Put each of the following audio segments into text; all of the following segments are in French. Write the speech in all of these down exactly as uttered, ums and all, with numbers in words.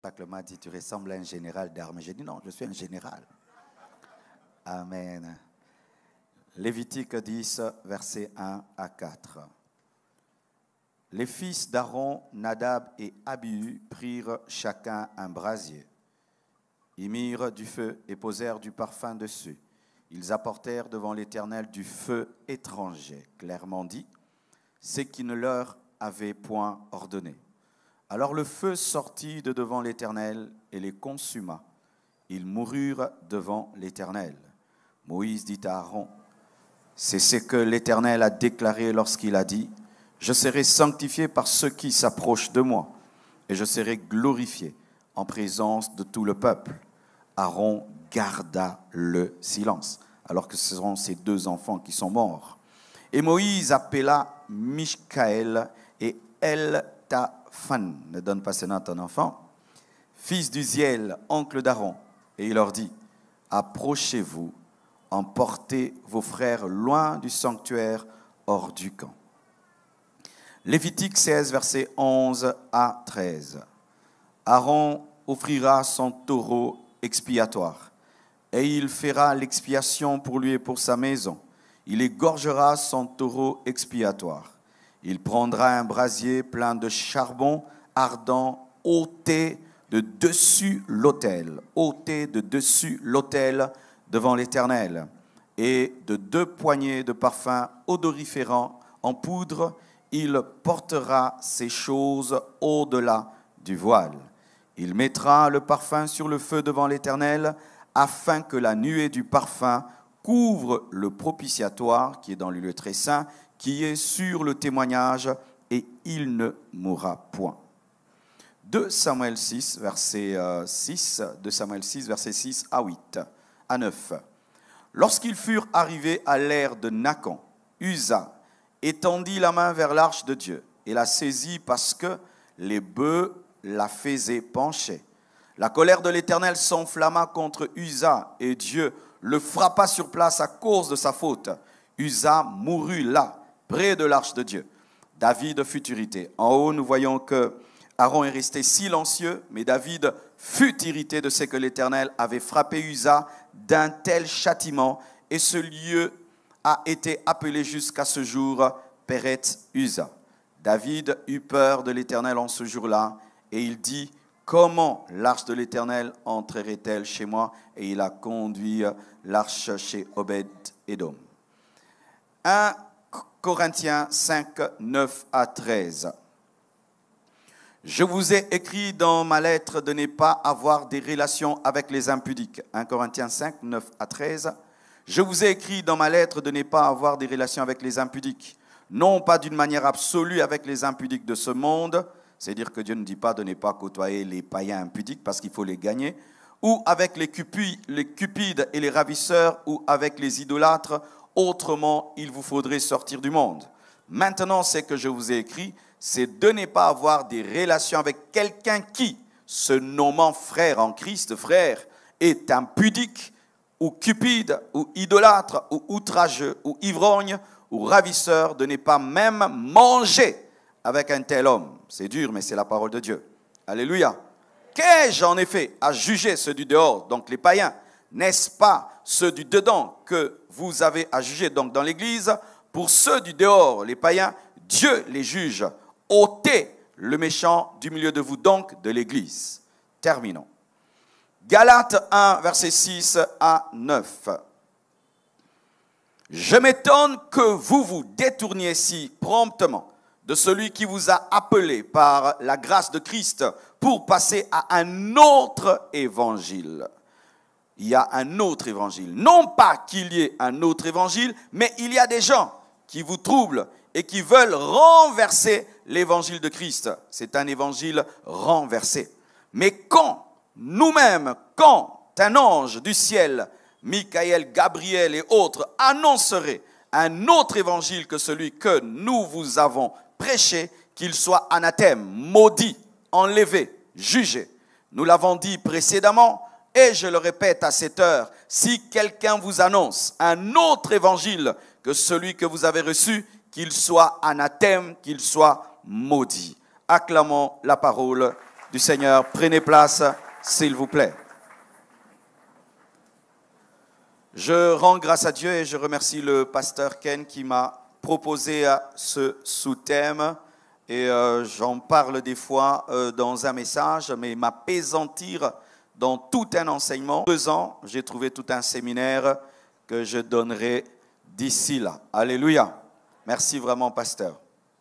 Pacle m'a dit, tu ressembles à un général d'armée. J'ai dit, non, je suis un général. Amen. Lévitique dix, versets un à quatre. Les fils d'Aaron, Nadab et Abihu prirent chacun un brasier. Ils mirent du feu et posèrent du parfum dessus. Ils apportèrent devant l'Éternel du feu étranger, clairement dit, ce qui ne leur avait point ordonné. Alors le feu sortit de devant l'Éternel et les consuma. Ils moururent devant l'Éternel. Moïse dit à Aaron, c'est ce que l'Éternel a déclaré lorsqu'il a dit, je serai sanctifié par ceux qui s'approchent de moi, et je serai glorifié en présence de tout le peuple. Aaron garda le silence, alors que ce sont ses deux enfants qui sont morts. Et Moïse appela Michaël et Eltaphan, ne donne pas ce nom à ton enfant, fils d'Uziel, oncle d'Aaron, et il leur dit, approchez-vous, emportez vos frères loin du sanctuaire, hors du camp. Lévitique seize, versets onze à treize. Aaron offrira son taureau expiatoire, et il fera l'expiation pour lui et pour sa maison. Il égorgera son taureau expiatoire. Il prendra un brasier plein de charbon ardent, ôté de dessus l'autel, ôté de dessus l'autel devant l'Éternel, et de deux poignées de parfum odoriférant en poudre. Il portera ces choses au-delà du voile. Il mettra le parfum sur le feu devant l'Éternel, afin que la nuée du parfum couvre le propitiatoire qui est dans le lieu très saint, qui est sur le témoignage, et il ne mourra point. deux Samuel six, verset six, deux Samuel six, verset six à huit, à neuf. Lorsqu'ils furent arrivés à l'ère de Nacan, Uza étendit la main vers l'arche de Dieu et la saisit parce que les bœufs la faisaient pencher. La colère de l'Éternel s'enflamma contre Uza et Dieu le frappa sur place à cause de sa faute. Uza mourut là, près de l'arche de Dieu. David fut irrité. En haut, nous voyons que Aaron est resté silencieux, mais David fut irrité de ce que l'Éternel avait frappé Uza d'un tel châtiment, et ce lieu a été appelé jusqu'à ce jour Péret Uza. David eut peur de l'Éternel en ce jour-là, et il dit, comment l'arche de l'Éternel entrerait-elle chez moi? Et il a conduit l'arche chez Obed-Édom. un Corinthiens cinq, neuf à treize. Je vous ai écrit dans ma lettre de ne pas avoir des relations avec les impudiques. un Corinthiens cinq, neuf à treize. Je vous ai écrit dans ma lettre de ne pas avoir des relations avec les impudiques, non pas d'une manière absolue avec les impudiques de ce monde, c'est-à-dire que Dieu ne dit pas de ne pas côtoyer les païens impudiques parce qu'il faut les gagner, ou avec les cupides, les cupides et les ravisseurs, ou avec les idolâtres, autrement il vous faudrait sortir du monde. Maintenant, ce que je vous ai écrit, c'est de ne pas avoir des relations avec quelqu'un qui, se nommant frère en Christ, frère, est impudique, ou cupide, ou idolâtre, ou outrageux, ou ivrogne, ou ravisseur, de ne pas même manger avec un tel homme. C'est dur, mais c'est la parole de Dieu. Alléluia. Qu'ai-je en effet à juger ceux du dehors, donc les païens? N'est-ce pas ceux du dedans que vous avez à juger, donc dans l'Église? Pour ceux du dehors, les païens, Dieu les juge. Ôtez le méchant du milieu de vous, donc de l'Église. Terminons. Galates un, versets six à neuf. Je m'étonne que vous vous détourniez si promptement de celui qui vous a appelé par la grâce de Christ pour passer à un autre évangile. Il y a un autre évangile. Non pas qu'il y ait un autre évangile, mais il y a des gens qui vous troublent et qui veulent renverser l'évangile de Christ. C'est un évangile renversé. Mais quand nous-mêmes, quand un ange du ciel, Michaël, Gabriel et autres, annoncerait un autre évangile que celui que nous vous avons prêché, qu'il soit anathème, maudit, enlevé, jugé. Nous l'avons dit précédemment, et je le répète à cette heure, si quelqu'un vous annonce un autre évangile que celui que vous avez reçu, qu'il soit anathème, qu'il soit maudit. Acclamons la parole du du Seigneur. Prenez place, s'il vous plaît. Je rends grâce à Dieu et je remercie le pasteur Ken qui m'a proposé ce sous-thème. Et euh, j'en parle des fois euh, dans un message, mais m'apaisantir dans tout un enseignement. Deux ans, j'ai trouvé tout un séminaire que je donnerai d'ici là. Alléluia. Merci vraiment, pasteur.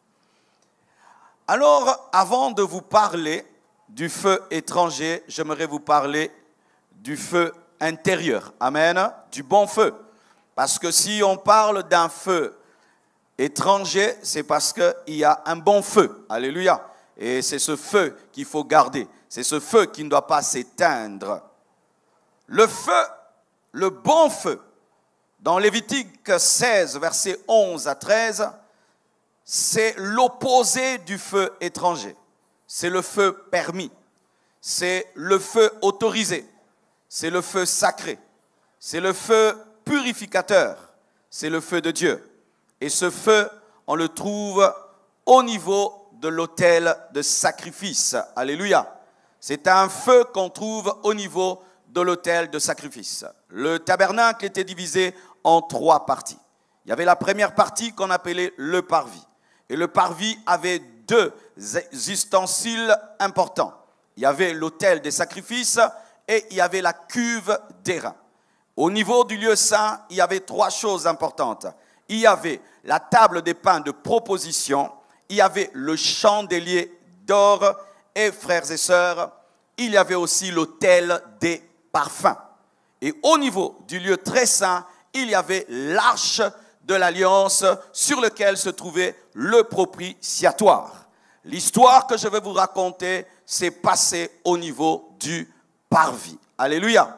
Alors, avant de vous parler du feu étranger, j'aimerais vous parler du feu intérieur. Amen. Du bon feu. Parce que si on parle d'un feu étranger, c'est parce qu'il y a un bon feu. Alléluia. Et c'est ce feu qu'il faut garder. C'est ce feu qui ne doit pas s'éteindre. Le feu, le bon feu, dans Lévitique seize, versets onze à treize, c'est l'opposé du feu étranger. C'est le feu permis. C'est le feu autorisé. C'est le feu sacré. C'est le feu purificateur. C'est le feu de Dieu. Et ce feu, on le trouve au niveau de l'autel de sacrifice. Alléluia. C'est un feu qu'on trouve au niveau de l'autel de sacrifice. Le tabernacle était divisé en trois parties. Il y avait la première partie qu'on appelait le parvis. Et le parvis avait deux ustensiles importants. Il y avait l'autel des sacrifices et il y avait la cuve d'airain. Au niveau du lieu saint, il y avait trois choses importantes. Il y avait la table des pains de proposition, il y avait le chandelier d'or et frères et sœurs, il y avait aussi l'autel des parfums. Et au niveau du lieu très saint, il y avait l'arche de l'alliance sur lequel se trouvait le propitiatoire. L'histoire que je vais vous raconter s'est passée au niveau du parvis. Alléluia.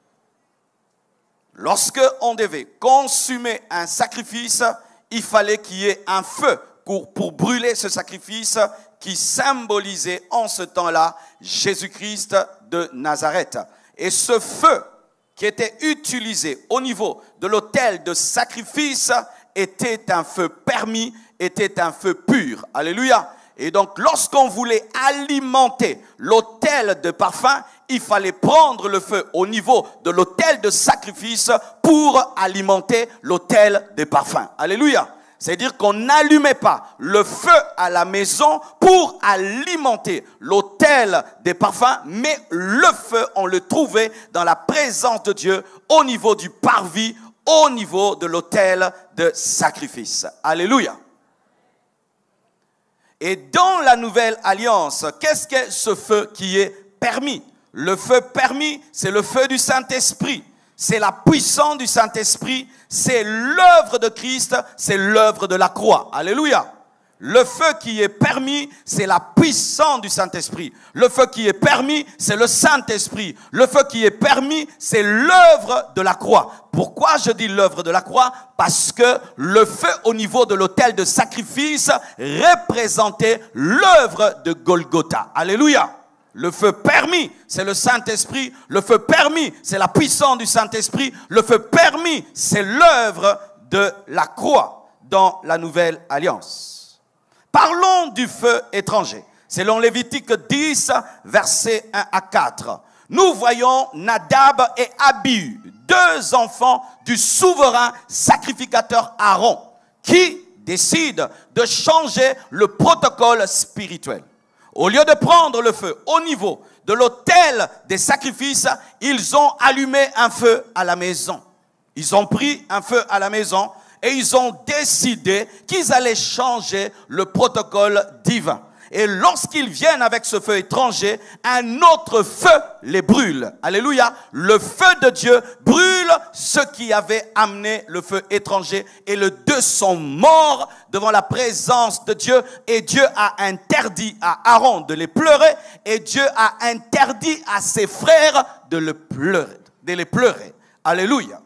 Lorsque on devait consumer un sacrifice, il fallait qu'il y ait un feu pour, pour brûler ce sacrifice qui symbolisait en ce temps-là Jésus-Christ de Nazareth. Et ce feu qui était utilisé au niveau de l'autel de sacrifice était un feu permis, était un feu pur. Alléluia. Et donc, lorsqu'on voulait alimenter l'autel de parfum, il fallait prendre le feu au niveau de l'autel de sacrifice pour alimenter l'autel des parfums. Alléluia. C'est-à-dire qu'on n'allumait pas le feu à la maison pour alimenter l'autel des parfums, mais le feu, on le trouvait dans la présence de Dieu au niveau du parvis, au niveau de l'autel de sacrifice. Alléluia. Et dans la nouvelle alliance, qu'est-ce que ce feu qui est permis? Le feu permis, c'est le feu du Saint-Esprit. C'est la puissance du Saint-Esprit. C'est l'œuvre de Christ. C'est l'œuvre de la croix. Alléluia. Le feu qui est permis, c'est la puissance du Saint-Esprit. Le feu qui est permis, c'est le Saint-Esprit. Le feu qui est permis, c'est l'œuvre de la croix. Pourquoi je dis l'œuvre de la croix? Parce que le feu au niveau de l'autel de sacrifice représentait l'œuvre de Golgotha. Alléluia. Le feu permis, c'est le Saint-Esprit. Le feu permis, c'est la puissance du Saint-Esprit. Le feu permis, c'est l'œuvre de la croix dans la nouvelle alliance. Parlons du feu étranger. Selon Lévitique dix, versets un à quatre. Nous voyons Nadab et Abihu, deux enfants du souverain sacrificateur Aaron, qui décident de changer le protocole spirituel. Au lieu de prendre le feu au niveau de l'autel des sacrifices, ils ont allumé un feu à la maison. Ils ont pris un feu à la maison et ils ont décidé qu'ils allaient changer le protocole divin. Et lorsqu'ils viennent avec ce feu étranger, un autre feu les brûle. Alléluia. Le feu de Dieu brûle ceux qui avaient amené le feu étranger. Et les deux sont morts devant la présence de Dieu. Et Dieu a interdit à Aaron de les pleurer. Et Dieu a interdit à ses frères de, le pleurer, de les pleurer. Alléluia.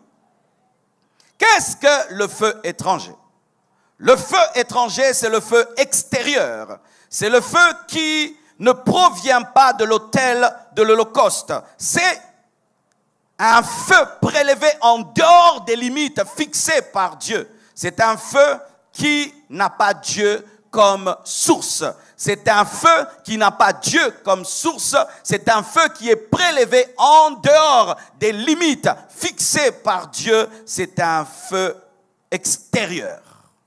Qu'est-ce que le feu étranger? Le feu étranger, c'est le feu extérieur. C'est le feu qui ne provient pas de l'autel de l'Holocauste. C'est un feu prélevé en dehors des limites fixées par Dieu. C'est un feu qui n'a pas Dieu comme source. C'est un feu qui n'a pas Dieu comme source. C'est un feu qui est prélevé en dehors des limites fixées par Dieu. C'est un feu extérieur.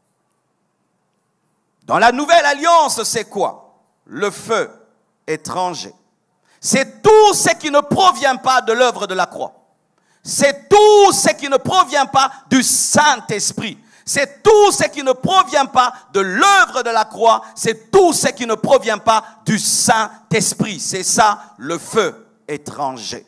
Dans la nouvelle alliance, c'est quoi? Le feu étranger. C'est tout ce qui ne provient pas de l'œuvre de la croix. C'est tout ce qui ne provient pas du Saint-Esprit. C'est tout ce qui ne provient pas de l'œuvre de la croix. C'est tout ce qui ne provient pas du Saint-Esprit. C'est ça, le feu étranger.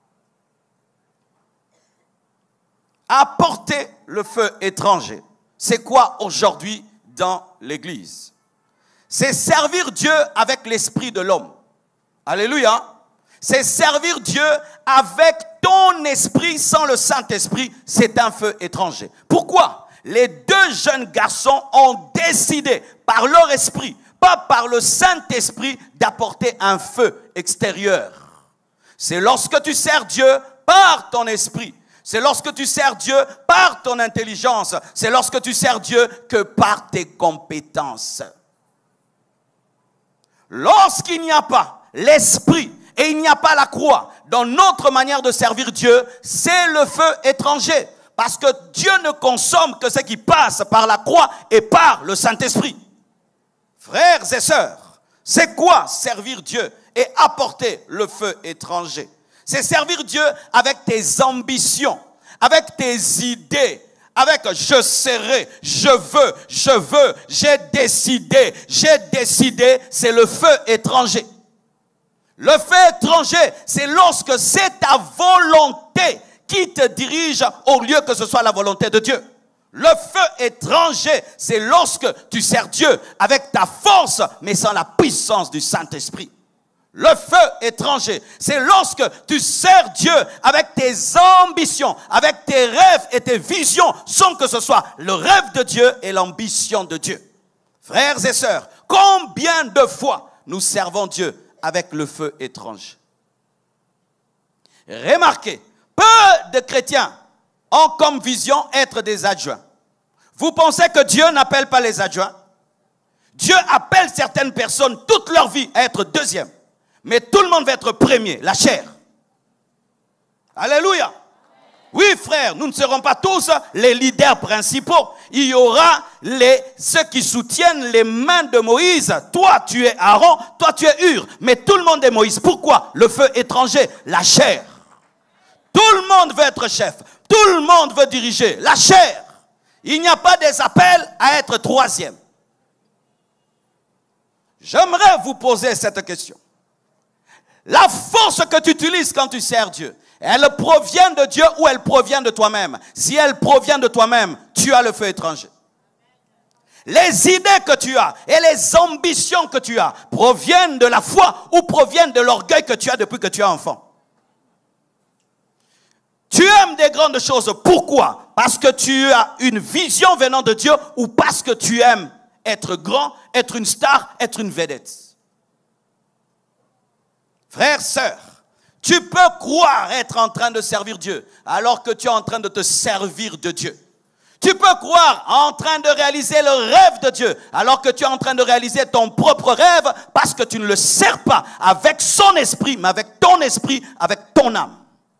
Apporter le feu étranger. C'est quoi aujourd'hui dans l'Église? C'est servir Dieu avec l'esprit de l'homme. Alléluia. C'est servir Dieu avec ton esprit sans le Saint-Esprit. C'est un feu étranger. Pourquoi? Les deux jeunes garçons ont décidé par leur esprit, pas par le Saint-Esprit, d'apporter un feu extérieur. C'est lorsque tu sers Dieu par ton esprit. C'est lorsque tu sers Dieu par ton intelligence. C'est lorsque tu sers Dieu que par tes compétences. Lorsqu'il n'y a pas l'esprit et il n'y a pas la croix dans notre manière de servir Dieu, c'est le feu étranger. Parce que Dieu ne consomme que ce qui passe par la croix et par le Saint-Esprit. Frères et sœurs, c'est quoi servir Dieu et apporter le feu étranger? C'est servir Dieu avec tes ambitions, avec tes idées, avec je serai, je veux, je veux, j'ai décidé, j'ai décidé, c'est le feu étranger. Le feu étranger, c'est lorsque c'est ta volonté qui te dirige au lieu que ce soit la volonté de Dieu. Le feu étranger, c'est lorsque tu sers Dieu avec ta force, mais sans la puissance du Saint-Esprit. Le feu étranger, c'est lorsque tu sers Dieu avec tes ambitions, avec tes rêves et tes visions, sans que ce soit le rêve de Dieu et l'ambition de Dieu. Frères et sœurs, combien de fois nous servons Dieu avec le feu étranger? Remarquez, peu de chrétiens ont comme vision être des adjoints. Vous pensez que Dieu n'appelle pas les adjoints? Dieu appelle certaines personnes toute leur vie à être deuxième. Mais tout le monde va être premier, la chair. Alléluia. Oui, frère, nous ne serons pas tous les leaders principaux. Il y aura les, ceux qui soutiennent les mains de Moïse. Toi, tu es Aaron, toi, tu es Hur. Mais tout le monde est Moïse. Pourquoi? Le feu étranger, la chair. Tout le monde veut être chef. Tout le monde veut diriger. La chair. Il n'y a pas des appels à être troisième. J'aimerais vous poser cette question. La force que tu utilises quand tu sers Dieu, elle provient de Dieu ou elle provient de toi-même? Si elle provient de toi-même, tu as le feu étranger. Les idées que tu as et les ambitions que tu as proviennent de la foi ou proviennent de l'orgueil que tu as depuis que tu es enfant. Tu aimes des grandes choses. Pourquoi? Parce que tu as une vision venant de Dieu ou parce que tu aimes être grand, être une star, être une vedette. Frères, sœurs, tu peux croire être en train de servir Dieu alors que tu es en train de te servir de Dieu. Tu peux croire en train de réaliser le rêve de Dieu alors que tu es en train de réaliser ton propre rêve parce que tu ne le sers pas avec son esprit, mais avec ton esprit, avec ton âme.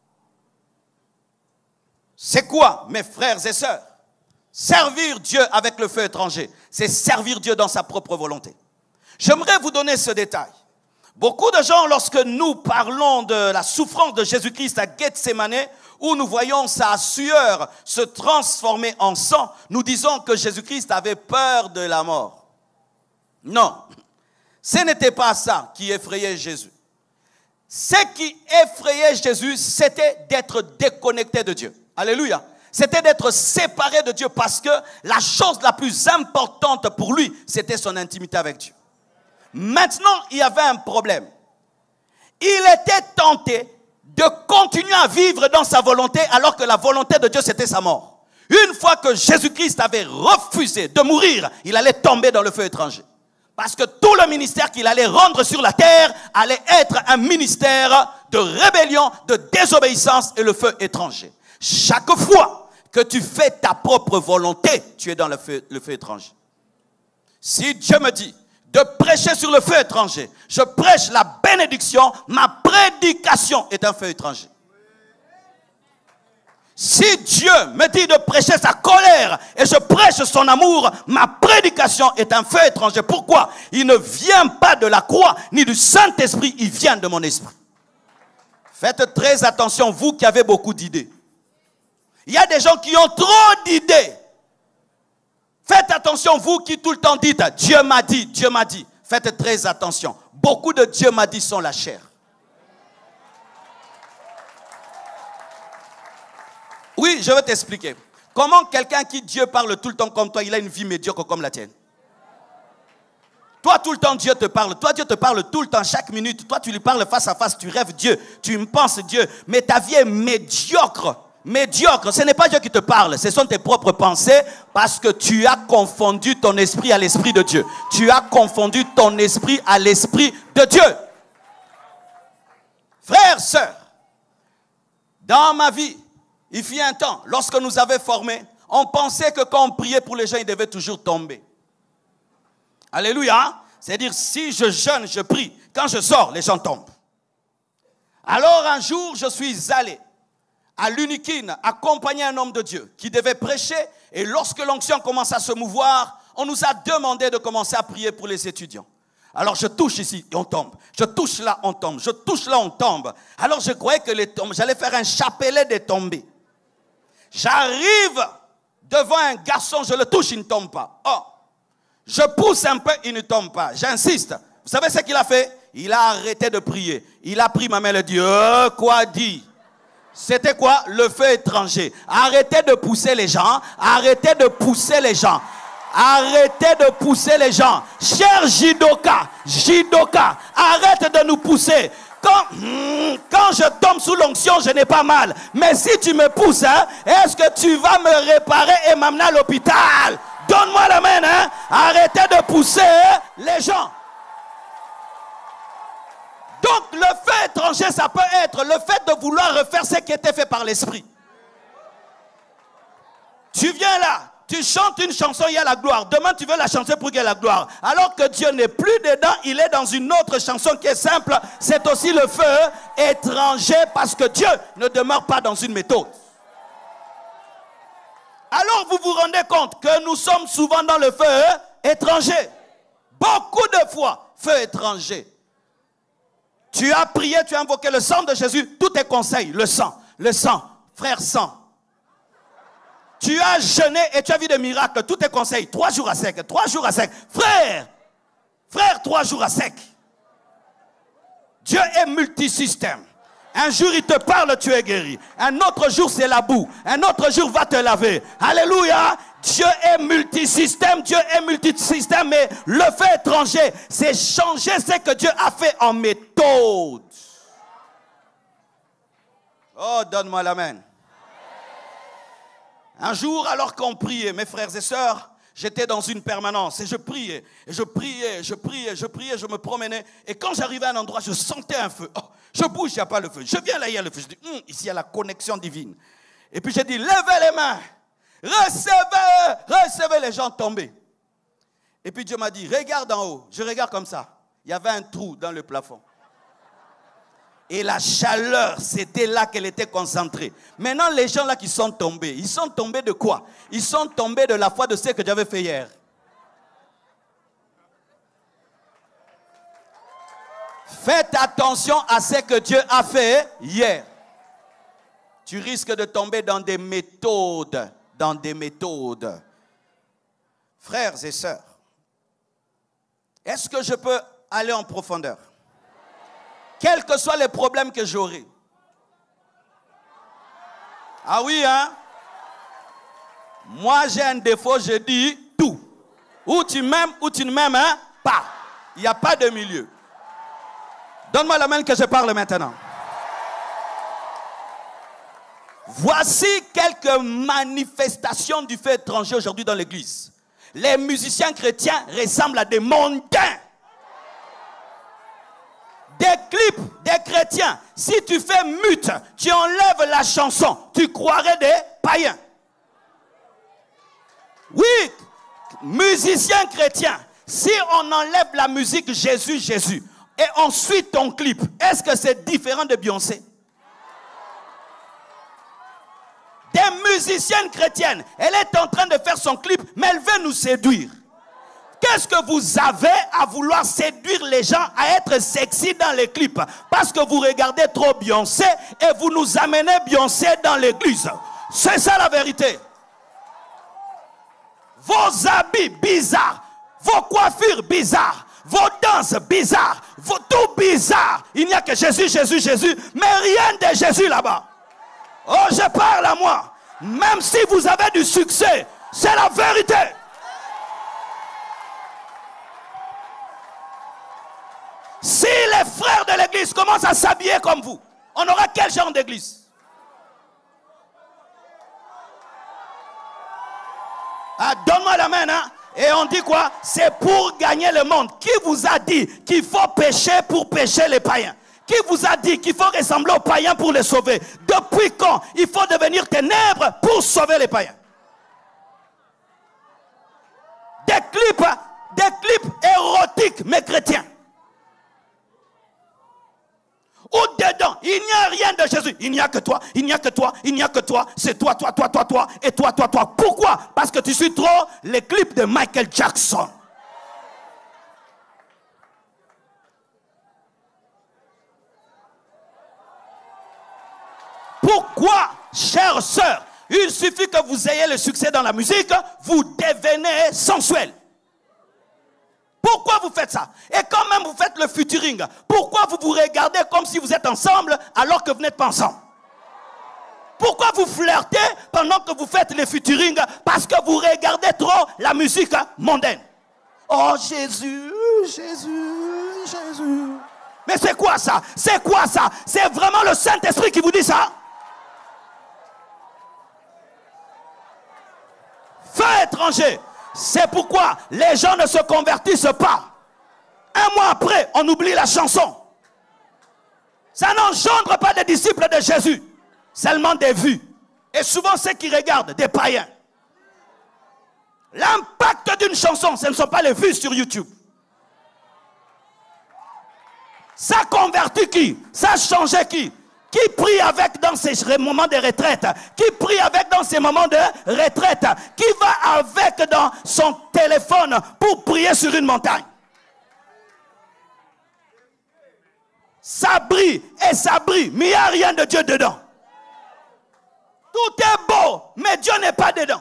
C'est quoi, mes frères et sœurs? Servir Dieu avec le feu étranger, c'est servir Dieu dans sa propre volonté. J'aimerais vous donner ce détail. Beaucoup de gens, lorsque nous parlons de la souffrance de Jésus-Christ à Gethsémani, où nous voyons sa sueur se transformer en sang, nous disons que Jésus-Christ avait peur de la mort. Non, ce n'était pas ça qui effrayait Jésus. Ce qui effrayait Jésus, c'était d'être déconnecté de Dieu. Alléluia. C'était d'être séparé de Dieu parce que la chose la plus importante pour lui, c'était son intimité avec Dieu. Maintenant, il y avait un problème. Il était tenté de continuer à vivre dans sa volonté alors que la volonté de Dieu, c'était sa mort. Une fois que Jésus-Christ avait refusé de mourir, il allait tomber dans le feu étranger. Parce que tout le ministère qu'il allait rendre sur la terre allait être un ministère de rébellion, de désobéissance et le feu étranger. Chaque fois que tu fais ta propre volonté, tu es dans le feu, le feu étranger. Si Dieu me dit de prêcher sur le feu étranger. Je prêche la bénédiction, ma prédication est un feu étranger. Si Dieu me dit de prêcher sa colère et je prêche son amour, ma prédication est un feu étranger. Pourquoi? Il ne vient pas de la croix ni du Saint-Esprit, il vient de mon esprit. Faites très attention, vous qui avez beaucoup d'idées. Il y a des gens qui ont trop d'idées. Faites attention, vous qui tout le temps dites « Dieu m'a dit, Dieu m'a dit ». Faites très attention. Beaucoup de Dieu m'a dit sont la chair. Oui, je vais t'expliquer. Comment quelqu'un qui Dieu parle tout le temps comme toi, il a une vie médiocre comme la tienne? Toi, tout le temps, Dieu te parle. Toi, Dieu te parle tout le temps, chaque minute. Toi, tu lui parles face à face, tu rêves Dieu, tu me penses Dieu. Mais ta vie est médiocre. Médiocre, ce n'est pas Dieu qui te parle, ce sont tes propres pensées parce que tu as confondu ton esprit à l'esprit de Dieu. Tu as confondu ton esprit à l'esprit de Dieu. Frères, sœurs, dans ma vie, il fut un temps, lorsque nous avions formés, on pensait que quand on priait pour les gens, ils devaient toujours tomber. Alléluia. C'est-à-dire, si je jeûne, je prie. Quand je sors, les gens tombent. Alors un jour, je suis allé à l'Unikine, accompagner un homme de Dieu qui devait prêcher. Et lorsque l'onction commence à se mouvoir, on nous a demandé de commencer à prier pour les étudiants. Alors je touche ici et on tombe. Je touche là, on tombe. Je touche là, on tombe. Alors je croyais que les tombes, j'allais faire un chapelet des tombées. J'arrive devant un garçon, je le touche, il ne tombe pas. Oh, je pousse un peu, il ne tombe pas. J'insiste. Vous savez ce qu'il a fait? Il a arrêté de prier. Il a pris ma main et il a dit, euh, quoi dit? C'était quoi? Le feu étranger. Arrêtez de pousser les gens. Arrêtez de pousser les gens. Arrêtez de pousser les gens. Cher Jidoka, Jidoka, arrête de nous pousser. Quand, quand je tombe sous l'onction, je n'ai pas mal. Mais si tu me pousses, hein, est-ce que tu vas me réparer et m'amener à l'hôpital? Donne-moi la main. Hein. Arrêtez de pousser les gens. Donc le feu étranger, ça peut être le fait de vouloir refaire ce qui était fait par l'esprit. Tu viens là, tu chantes une chanson, il y a la gloire. Demain, tu veux la chanter pour qu'il y ait la gloire. Alors que Dieu n'est plus dedans, il est dans une autre chanson qui est simple. C'est aussi le feu étranger parce que Dieu ne demeure pas dans une méthode. Alors vous vous rendez compte que nous sommes souvent dans le feu étranger. Beaucoup de fois, feu étranger. Tu as prié, tu as invoqué le sang de Jésus, tous tes conseils, le sang, le sang, frère sang. Tu as jeûné et tu as vu des miracles, tous tes conseils, trois jours à sec, trois jours à sec. Frère, frère, trois jours à sec. Dieu est multisystème. Un jour, il te parle, tu es guéri. Un autre jour, c'est la boue. Un autre jour, va te laver. Alléluia. Dieu est multisystème, Dieu est multisystème, mais le fait étranger, c'est changer ce que Dieu a fait en méthode. Oh, donne-moi l'amen. Un jour, alors qu'on priait, mes frères et sœurs, j'étais dans une permanence et je priais, et je priais, je priais, je priais, je me promenais. Et quand j'arrivais à un endroit, je sentais un feu. Oh, je bouge, il n'y a pas le feu. Je viens là, il y a le feu. Je dis, hm, ici, il y a la connexion divine. Et puis j'ai dit, levez les mains. Recevez, recevez les gens tombés. Et puis Dieu m'a dit, regarde en haut. Je regarde comme ça. Il y avait un trou dans le plafond. Et la chaleur, c'était là qu'elle était concentrée. Maintenant, les gens là qui sont tombés, ils sont tombés de quoi? Ils sont tombés de la foi de ce que j'avais fait hier. Faites attention à ce que Dieu a fait hier. Tu risques de tomber dans des méthodes. Dans des méthodes. Frères et sœurs, est-ce que je peux aller en profondeur? Quels que soient les problèmes que j'aurai. Ah oui, hein? Moi, j'ai un défaut, je dis tout. Ou tu m'aimes, ou tu ne m'aimes hein? Pas. Il n'y a pas de milieu. Donne-moi la main que je parle maintenant. Voici quelques manifestations du feu étranger aujourd'hui dans l'église. Les musiciens chrétiens ressemblent à des mondains. Des clips des chrétiens. Si tu fais mute, tu enlèves la chanson, tu croirais des païens. Oui, musiciens chrétiens. Si on enlève la musique Jésus, Jésus, et on suit ton clip, est-ce que c'est différent de Beyoncé? Des musiciennes chrétiennes, elle est en train de faire son clip, mais elle veut nous séduire. Qu'est-ce que vous avez à vouloir séduire les gens à être sexy dans les clips? Parce que vous regardez trop Beyoncé et vous nous amenez Beyoncé dans l'église. C'est ça la vérité. Vos habits bizarres, vos coiffures bizarres, vos danses bizarres, vos, tout bizarre. Il n'y a que Jésus, Jésus, Jésus, mais rien de Jésus là-bas. Oh, je parle à moi. Même si vous avez du succès, c'est la vérité. Si les frères de l'église commencent à s'habiller comme vous, on aura quel genre d'église? Ah, donne-moi la main, hein? Et on dit quoi? C'est pour gagner le monde. Qui vous a dit qu'il faut pécher pour pécher les païens? Qui vous a dit qu'il faut ressembler aux païens pour les sauver? Depuis quand il faut devenir ténèbres pour sauver les païens? Des clips, des clips érotiques mais chrétiens. Au-dedans, il n'y a rien de Jésus. Il n'y a que toi, il n'y a que toi, il n'y a que toi. C'est toi, toi, toi, toi, toi, et toi, toi, toi. Pourquoi? Parce que tu suis trop les clips de Michael Jackson. Pourquoi, chère sœur, il suffit que vous ayez le succès dans la musique, vous devenez sensuel. Pourquoi vous faites ça? Et quand même vous faites le featuring, pourquoi vous vous regardez comme si vous êtes ensemble alors que vous n'êtes pas ensemble? Pourquoi vous flirtez pendant que vous faites le featuring? Parce que vous regardez trop la musique mondaine. Oh Jésus, Jésus, Jésus. Mais c'est quoi ça? C'est quoi ça? C'est vraiment le Saint-Esprit qui vous dit ça? Feu étranger. C'est pourquoi les gens ne se convertissent pas. Un mois après, on oublie la chanson. Ça n'engendre pas des disciples de Jésus, seulement des vues. Et souvent ceux qui regardent, des païens. L'impact d'une chanson, ce ne sont pas les vues sur YouTube. Ça convertit qui? Ça change qui? Qui prie avec dans ces moments de retraite? Qui prie avec dans ces moments de retraite? Qui va avec dans son téléphone pour prier sur une montagne? Ça brille et ça brille, mais il n'y a rien de Dieu dedans. Tout est beau, mais Dieu n'est pas dedans.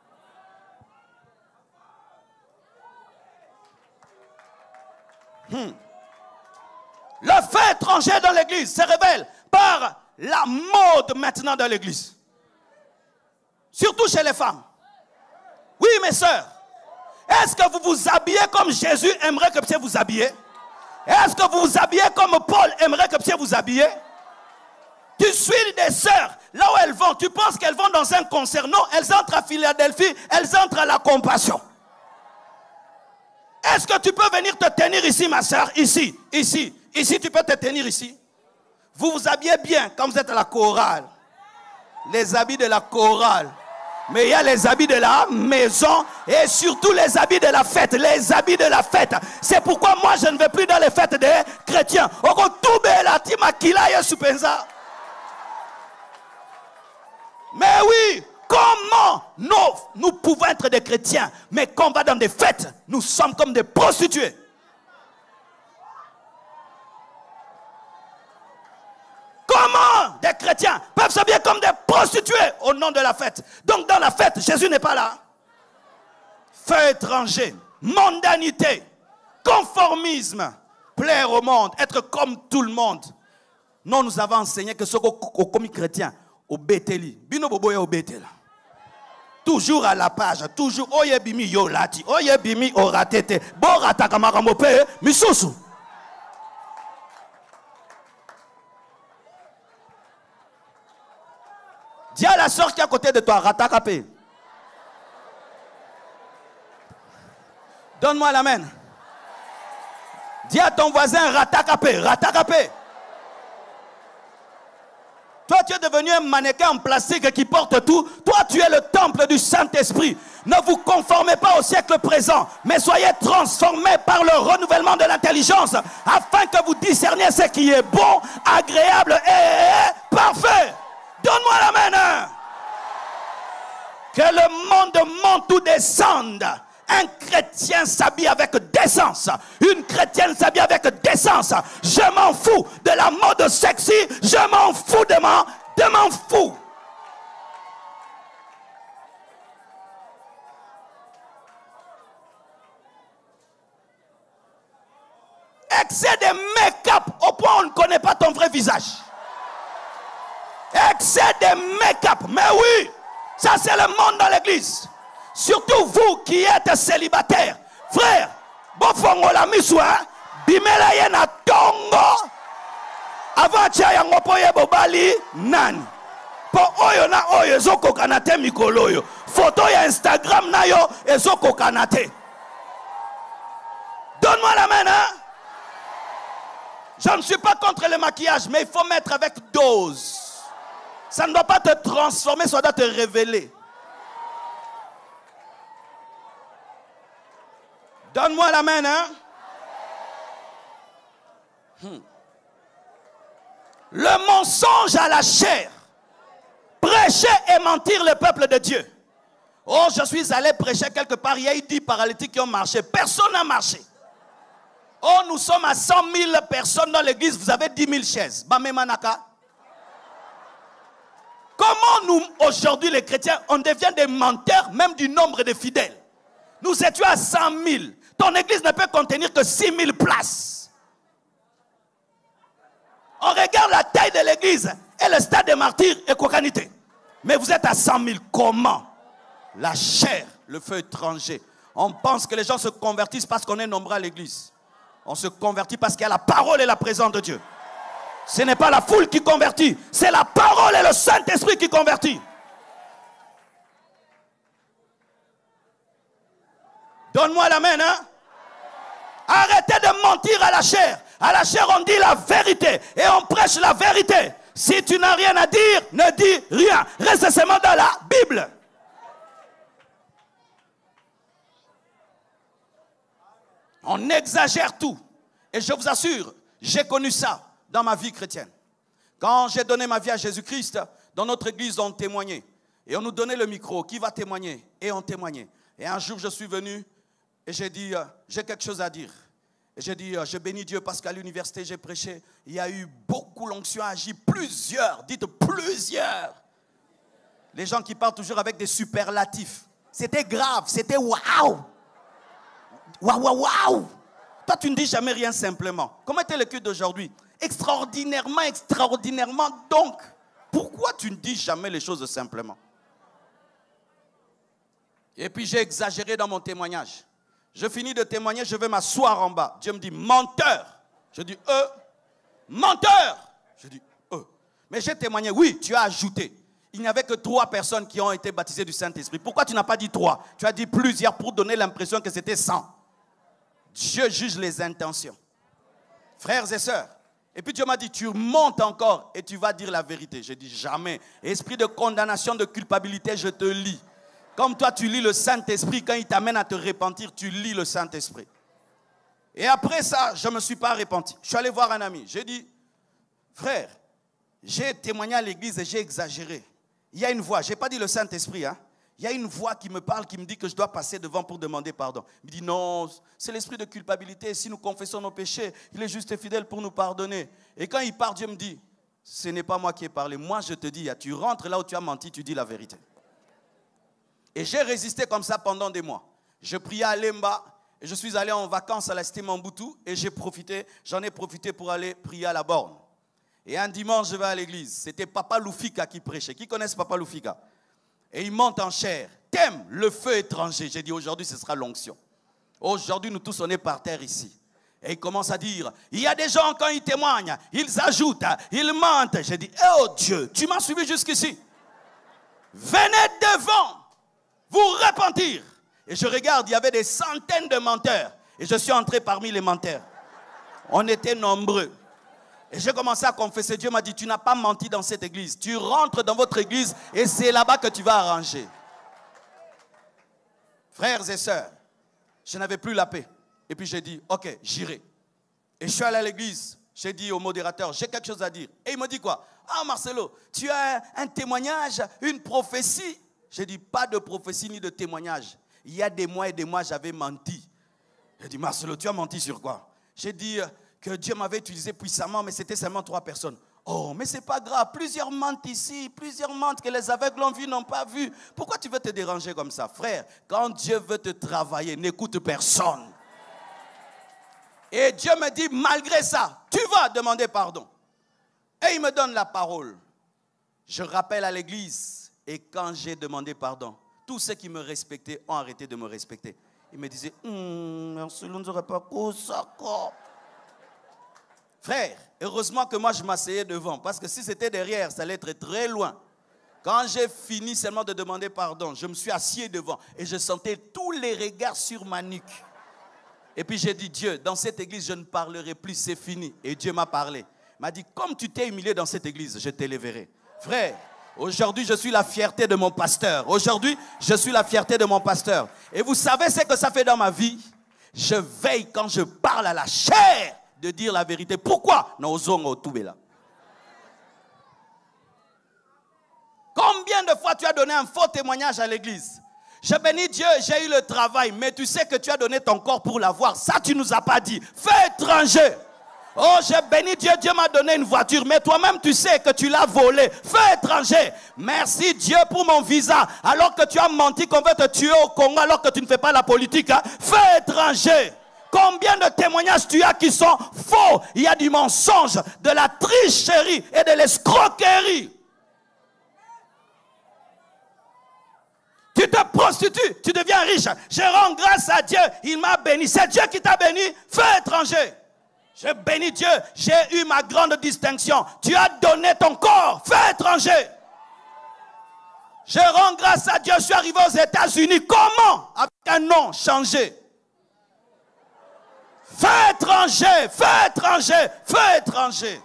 Hmm. Le fait étranger dans l'église se révèle par la mode maintenant dans l'église. Surtout chez les femmes. Oui, mes sœurs. Est-ce que vous vous habillez comme Jésus aimerait que Pierre vous habillez? Est-ce que vous vous habillez comme Paul aimerait que Pierre vous habillez? Tu suis des sœurs, là où elles vont, tu penses qu'elles vont dans un concert? Non, elles entrent à Philadelphie, elles entrent à la Compassion. Est-ce que tu peux venir te tenir ici, ma sœur? Ici, ici, ici, tu peux te tenir ici. Vous vous habillez bien quand vous êtes à la chorale. Les habits de la chorale. Mais il y a les habits de la maison et surtout les habits de la fête. Les habits de la fête. C'est pourquoi moi je ne vais plus dans les fêtes des chrétiens. Mais oui, comment nous, nous pouvons être des chrétiens, mais quand on va dans des fêtes, nous sommes comme des prostituées. Comment des chrétiens peuvent s'habiller comme des prostituées au nom de la fête? Donc dans la fête, Jésus n'est pas là. Feu étranger, mondanité, conformisme, plaire au monde, être comme tout le monde. Non, nous avons enseigné que ce qu'on comme chrétien, au Bétéli, bino boboye au Bétéli. Toujours à la page, toujours oye bimi yo lati, oye bimi oratete, borata kamaramope, misusu. Dis à la soeur qui est à côté de toi, ratakapé. Donne-moi la main. Dis à ton voisin, ratakapé, ratakapé. Toi, tu es devenu un mannequin en plastique qui porte tout. Toi, tu es le temple du Saint-Esprit. Ne vous conformez pas au siècle présent, mais soyez transformés par le renouvellement de l'intelligence, afin que vous discerniez ce qui est bon, agréable et parfait. Donne-moi la main. Hein? Que le monde monte ou descende. Un chrétien s'habille avec décence. Une chrétienne s'habille avec décence. Je m'en fous de la mode sexy. Je m'en fous de m'en, de m'en fous. Excès de make-up au point où on ne connaît pas ton vrai visage. Excès de make-up. Mais oui, ça c'est le monde dans l'église. Surtout vous qui êtes célibataires. Frère, bofongo la miswa, bimela ye na tongo. Avant tia yango poye bobali nani. Po oyo na oyo ezoko kanate mikolo yo. Photo ya Instagram na yo ezoko kanate. Donne-moi la main, hein? Je ne suis pas contre le maquillage, mais il faut mettre avec dose. Ça ne doit pas te transformer, ça doit te révéler. Donne-moi la main, hein? Hmm. Le mensonge à la chair. Prêcher et mentir le peuple de Dieu. Oh, je suis allé prêcher quelque part, il y a eu dix paralytiques qui ont marché. Personne n'a marché. Oh, nous sommes à cent mille personnes dans l'église, vous avez dix mille chaises. Bamemanaka. Comment nous, aujourd'hui, les chrétiens, on devient des menteurs, même du nombre de fidèles? Nous étions à cent mille. Ton église ne peut contenir que six mille places. On regarde la taille de l'église et le stade des martyrs et Kokanité. Mais vous êtes à cent mille. Comment? La chair, le feu étranger. On pense que les gens se convertissent parce qu'on est nombreux à l'église. On se convertit parce qu'il y a la parole et la présence de Dieu. Ce n'est pas la foule qui convertit, c'est la parole et le Saint-Esprit qui convertit. Donne-moi la main, hein? Arrêtez de mentir à la chair. À la chair, on dit la vérité et on prêche la vérité. Si tu n'as rien à dire, ne dis rien. Reste seulement dans la Bible. On exagère tout. Et je vous assure, j'ai connu ça dans ma vie chrétienne. Quand j'ai donné ma vie à Jésus-Christ, dans notre église, on témoignait. Et on nous donnait le micro. Qui va témoigner? Et on témoignait. Et un jour, je suis venu et j'ai dit, euh, j'ai quelque chose à dire. Et j'ai dit, euh, je bénis Dieu parce qu'à l'université, j'ai prêché. Il y a eu beaucoup l'onction agi. Plusieurs, dites plusieurs. Les gens qui parlent toujours avec des superlatifs. C'était grave, c'était waouh. Waouh, waouh, waouh. Toi, tu ne dis jamais rien simplement. Comment était le culte d'aujourd'hui? Extraordinairement, extraordinairement. Donc, pourquoi tu ne dis jamais les choses simplement? Et puis, j'ai exagéré dans mon témoignage. Je finis de témoigner, je vais m'asseoir en bas. Dieu me dit, menteur. Je dis, euh, menteur. Je dis, euh. Mais j'ai témoigné, oui, tu as ajouté. Il n'y avait que trois personnes qui ont été baptisées du Saint-Esprit. Pourquoi tu n'as pas dit trois? Tu as dit plusieurs pour donner l'impression que c'était cent. Dieu juge les intentions. Frères et sœurs. Et puis Dieu m'a dit, tu montes encore et tu vas dire la vérité. J'ai dit, jamais. Esprit de condamnation, de culpabilité, je te lis. Comme toi, tu lis le Saint-Esprit, quand il t'amène à te repentir, tu lis le Saint-Esprit. Et après ça, je ne me suis pas repenti. Je suis allé voir un ami. J'ai dit, frère, j'ai témoigné à l'église et j'ai exagéré. Il y a une voix, je n'ai pas dit le Saint-Esprit, hein. Il y a une voix qui me parle, qui me dit que je dois passer devant pour demander pardon. Il me dit non, c'est l'esprit de culpabilité. Si nous confessons nos péchés, il est juste et fidèle pour nous pardonner. Et quand il part, Dieu me dit, ce n'est pas moi qui ai parlé. Moi, je te dis, tu rentres là où tu as menti, tu dis la vérité. Et j'ai résisté comme ça pendant des mois. Je priais à Lemba et je suis allé en vacances à la cité Mobutu et j'ai profité, j'en ai profité pour aller prier à la borne. Et un dimanche, je vais à l'église. C'était Papa Loufika qui prêchait. Qui connaît Papa Loufika? Et il monte en chair. T'aimes le feu étranger. J'ai dit aujourd'hui, ce sera l'onction. Aujourd'hui, nous tous, on est par terre ici. Et il commence à dire, il y a des gens, quand ils témoignent, ils ajoutent, ils mentent. J'ai dit, oh Dieu, tu m'as suivi jusqu'ici. Venez devant, vous repentir. Et je regarde, il y avait des centaines de menteurs. Et je suis entré parmi les menteurs. On était nombreux. Et j'ai commencé à confesser. Dieu m'a dit, tu n'as pas menti dans cette église. Tu rentres dans votre église et c'est là-bas que tu vas arranger. Frères et sœurs, je n'avais plus la paix. Et puis j'ai dit, ok, j'irai. Et je suis allé à l'église. J'ai dit au modérateur, j'ai quelque chose à dire. Et il me dit quoi? Ah Marcelo, tu as un, un témoignage, une prophétie. J'ai dit, pas de prophétie ni de témoignage. Il y a des mois et des mois, j'avais menti. J'ai dit, Marcelo, tu as menti sur quoi? J'ai dit que Dieu m'avait utilisé puissamment, mais c'était seulement trois personnes. Oh, mais c'est pas grave, plusieurs mentent ici, plusieurs mentent que les aveugles ont vu, n'ont pas vu. Pourquoi tu veux te déranger comme ça? Frère, quand Dieu veut te travailler, n'écoute personne. Et Dieu me dit, malgré ça, tu vas demander pardon. Et il me donne la parole. Je rappelle à l'église, et quand j'ai demandé pardon, tous ceux qui me respectaient ont arrêté de me respecter. Ils me disaient, hum, Marcelo ne serait pas comme ça, quoi. Frère, heureusement que moi je m'asseyais devant, parce que si c'était derrière, ça allait être très loin. Quand j'ai fini seulement de demander pardon, je me suis assis devant et je sentais tous les regards sur ma nuque. Et puis j'ai dit, Dieu, dans cette église, je ne parlerai plus, c'est fini. Et Dieu m'a parlé. Il m'a dit, comme tu t'es humilié dans cette église, je t'élèverai. Frère, aujourd'hui, je suis la fierté de mon pasteur. Aujourd'hui, je suis la fierté de mon pasteur. Et vous savez ce que ça fait dans ma vie? Je veille quand je parle à la chair de dire la vérité. Pourquoi? Combien de fois tu as donné un faux témoignage à l'église? Je bénis Dieu, j'ai eu le travail, mais tu sais que tu as donné ton corps pour l'avoir. Ça, tu ne nous as pas dit. Fais étranger. Oh, j'ai béni Dieu, Dieu m'a donné une voiture, mais toi-même tu sais que tu l'as volée. Fais étranger. Merci Dieu pour mon visa, alors que tu as menti qu'on veut te tuer au Congo, alors que tu ne fais pas la politique. Hein? Fais étranger. Combien de témoignages tu as qui sont faux? Il y a du mensonge, de la tricherie et de l'escroquerie. Tu te prostitues, tu deviens riche. Je rends grâce à Dieu, il m'a béni. C'est Dieu qui t'a béni, fais étranger. Je bénis Dieu, j'ai eu ma grande distinction. Tu as donné ton corps, fais étranger. Je rends grâce à Dieu, je suis arrivé aux États-Unis. Comment? Avec un nom changé. Fais étranger, fais étranger, fais étranger.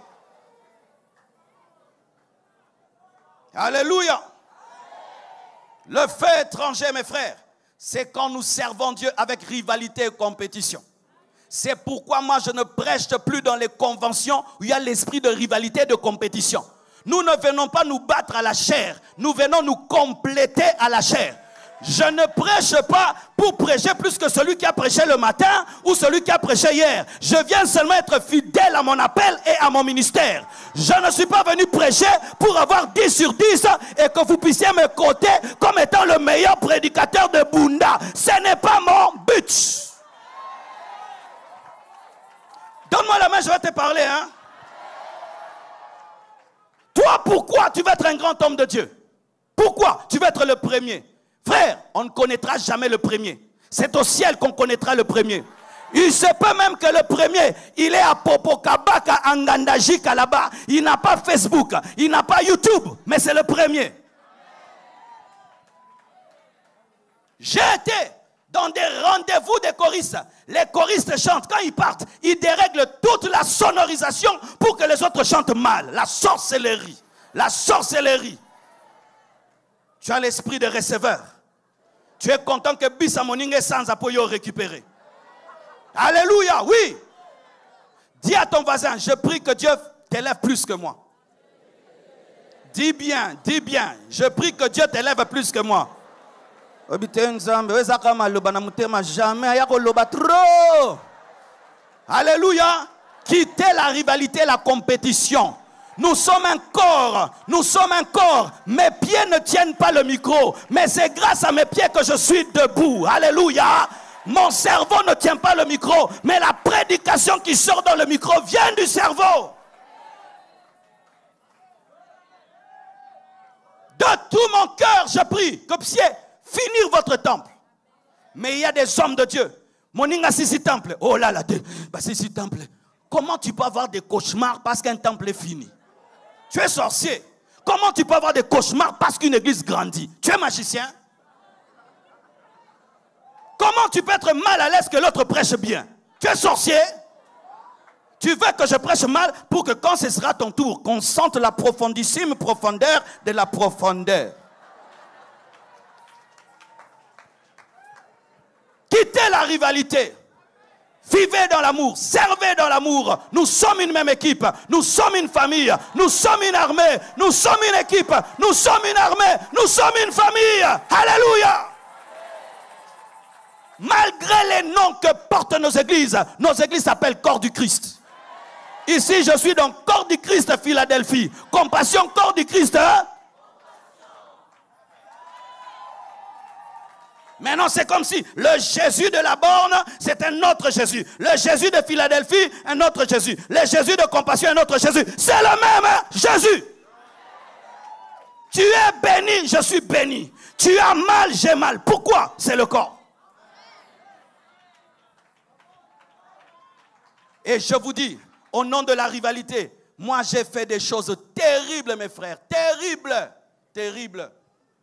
Alléluia. Le fait étranger, mes frères, c'est quand nous servons Dieu avec rivalité et compétition. C'est pourquoi moi je ne prêche plus dans les conventions où il y a l'esprit de rivalité et de compétition. Nous ne venons pas nous battre à la chair, nous venons nous compléter à la chair. Je ne prêche pas pour prêcher plus que celui qui a prêché le matin ou celui qui a prêché hier. Je viens seulement être fidèle à mon appel et à mon ministère. Je ne suis pas venu prêcher pour avoir dix sur dix et que vous puissiez me coter comme étant le meilleur prédicateur de Bunda. Ce n'est pas mon but. Donne-moi la main, je vais te parler. Hein? Toi, pourquoi tu veux être un grand homme de Dieu? Pourquoi tu veux être le premier? Frère, on ne connaîtra jamais le premier. C'est au ciel qu'on connaîtra le premier. Il se peut même que le premier, il est à Popokabaka, à Ngandajika là-bas. Il n'a pas Facebook, il n'a pas YouTube, mais c'est le premier. J'ai été dans des rendez-vous des choristes. Les choristes chantent. Quand ils partent, ils dérèglent toute la sonorisation pour que les autres chantent mal. La sorcellerie. La sorcellerie. Tu as l'esprit de receveur. Tu es content que Bissamoning est sans appuyer récupérer. Alléluia, oui. Dis à ton voisin, je prie que Dieu t'élève plus que moi. Dis bien, dis bien, je prie que Dieu t'élève plus que moi. Alléluia. Quittez la rivalité, la compétition. Nous sommes un corps, nous sommes un corps. Mes pieds ne tiennent pas le micro, mais c'est grâce à mes pieds que je suis debout. Alléluia. Mon cerveau ne tient pas le micro, mais la prédication qui sort dans le micro vient du cerveau. De tout mon cœur, je prie que puissiez finir votre temple. Mais il y a des hommes de Dieu. Moninga sisi temple. Oh là là, bah sisi temple. Comment tu peux avoir des cauchemars parce qu'un temple est fini? Tu es sorcier. Comment tu peux avoir des cauchemars parce qu'une église grandit? Tu es magicien. Comment tu peux être mal à l'aise que l'autre prêche bien? Tu es sorcier. Tu veux que je prêche mal pour que quand ce sera ton tour, qu'on sente la profondissime profondeur de la profondeur. rivalité. Vivez dans l'amour, servez dans l'amour. Nous sommes une même équipe, nous sommes une famille, nous sommes une armée, nous sommes une équipe, nous sommes une armée, nous sommes une famille. Alléluia. Malgré les noms que portent nos églises, nos églises s'appellent Corps du Christ. Ici, je suis dans Corps du Christ Philadelphie. Compassion, Corps du Christ. Hein? Maintenant, c'est comme si le Jésus de la borne, c'est un autre Jésus. Le Jésus de Philadelphie, un autre Jésus. Le Jésus de compassion, un autre Jésus. C'est le même Jésus. Tu es béni, je suis béni. Tu as mal, j'ai mal. Pourquoi? C'est le corps. Et je vous dis, au nom de la rivalité, moi j'ai fait des choses terribles, mes frères. Terribles. Terribles.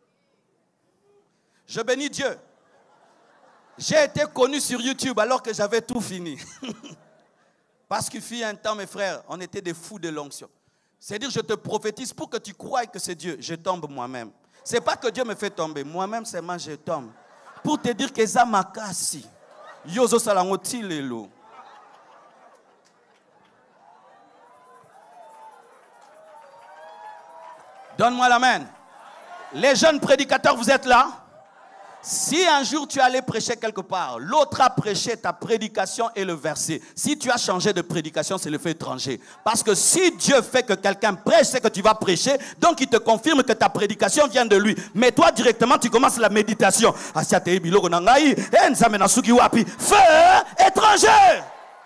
Je bénis Dieu. J'ai été connu sur YouTube alors que j'avais tout fini. Parce qu'il fut un temps, mes frères, on était des fous de l'onction. C'est-à-dire, je te prophétise pour que tu croies que c'est Dieu. Je tombe moi-même. Ce n'est pas que Dieu me fait tomber. Moi-même, c'est moi, je tombe. Pour te dire que ça m'a cassé. Yozo salangoti lelo. Donne-moi la main. Les jeunes prédicateurs, vous êtes là? Si un jour tu allais prêcher quelque part, l'autre a prêché ta prédication et le verset. Si tu as changé de prédication, c'est le fait étranger. Parce que si Dieu fait que quelqu'un prêche, c'est que tu vas prêcher. Donc il te confirme que ta prédication vient de lui. Mais toi directement, tu commences la méditation. Feu étranger.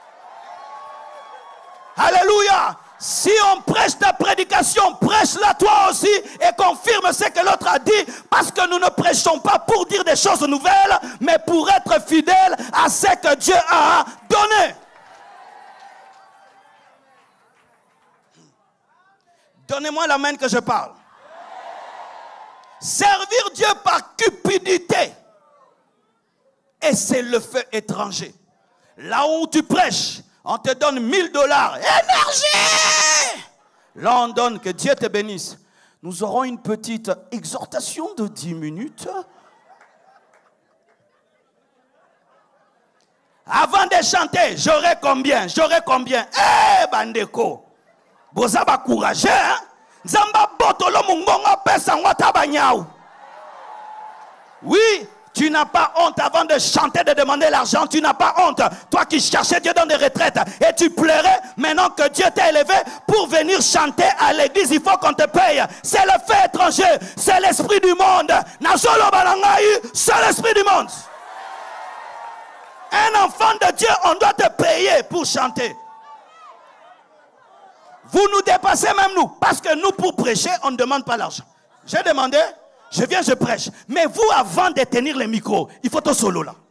Alléluia. Si on prêche ta prédication, prêche-la toi aussi et confirme ce que l'autre a dit, parce que nous ne prêchons pas pour dire des choses nouvelles, mais pour être fidèles à ce que Dieu a donné. Donnez-moi la main que je parle. Servir Dieu par cupidité, et c'est le feu étranger. Là où tu prêches, on te donne mille dollars. Énergie! Là, on donne, que Dieu te bénisse. Nous aurons une petite exhortation de dix minutes. Avant de chanter, j'aurai combien? J'aurai combien? Eh, bandeko! Boza ba courageux, hein? Zamba botolo mungonga pesa ngota banyao. Oui. Tu n'as pas honte avant de chanter, de demander l'argent. Tu n'as pas honte. Toi qui cherchais Dieu dans des retraites et tu pleurais, maintenant que Dieu t'a élevé pour venir chanter à l'église, il faut qu'on te paye. C'est le fait étranger. C'est l'esprit du monde. C'est l'esprit du monde. Un enfant de Dieu, on doit te payer pour chanter. Vous nous dépassez même nous. Parce que nous, pour prêcher, on ne demande pas l'argent. J'ai demandé... Je viens, je prêche. Mais vous, avant de tenir le micro, il faut tout solo là.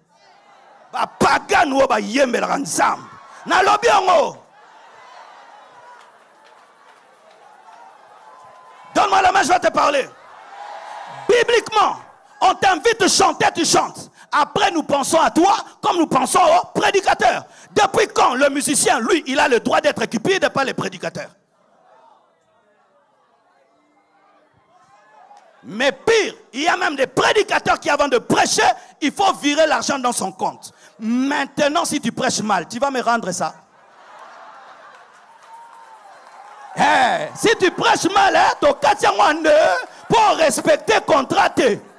Donne-moi la main, je vais te parler. Bibliquement, on t'invite à chanter, tu chantes. Après, nous pensons à toi comme nous pensons au prédicateur. Depuis quand le musicien, lui, il a le droit d'être cupide et pas les prédicateurs? Mais pire, il y a même des prédicateurs qui, avant de prêcher, il faut virer l'argent dans son compte. Maintenant, si tu prêches mal, tu vas me rendre ça. Hey, si tu prêches mal, hein, ton pour respecter contrat.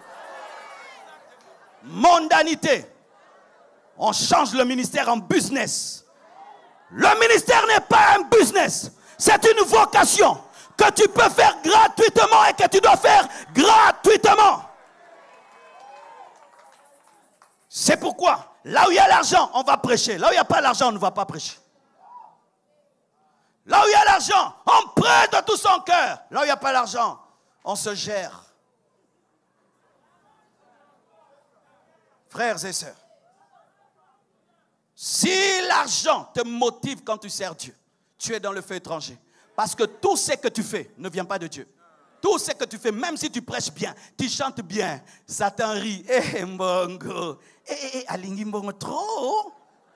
Mondanité. On change le ministère en business. Le ministère n'est pas un business. C'est une vocation que tu peux faire gratuitement et que tu dois faire gratuitement. C'est pourquoi, là où il y a l'argent, on va prêcher. Là où il n'y a pas l'argent, on ne va pas prêcher. Là où il y a l'argent, on prête de tout son cœur. Là où il n'y a pas l'argent, on se gère. Frères et sœurs, si l'argent te motive quand tu sers Dieu, tu es dans le feu étranger. Parce que tout ce que tu fais ne vient pas de Dieu. Tout ce que tu fais, même si tu prêches bien, tu chantes bien, Satan rit. Eh, mbongo. Eh, eh, alingi mbongo trop.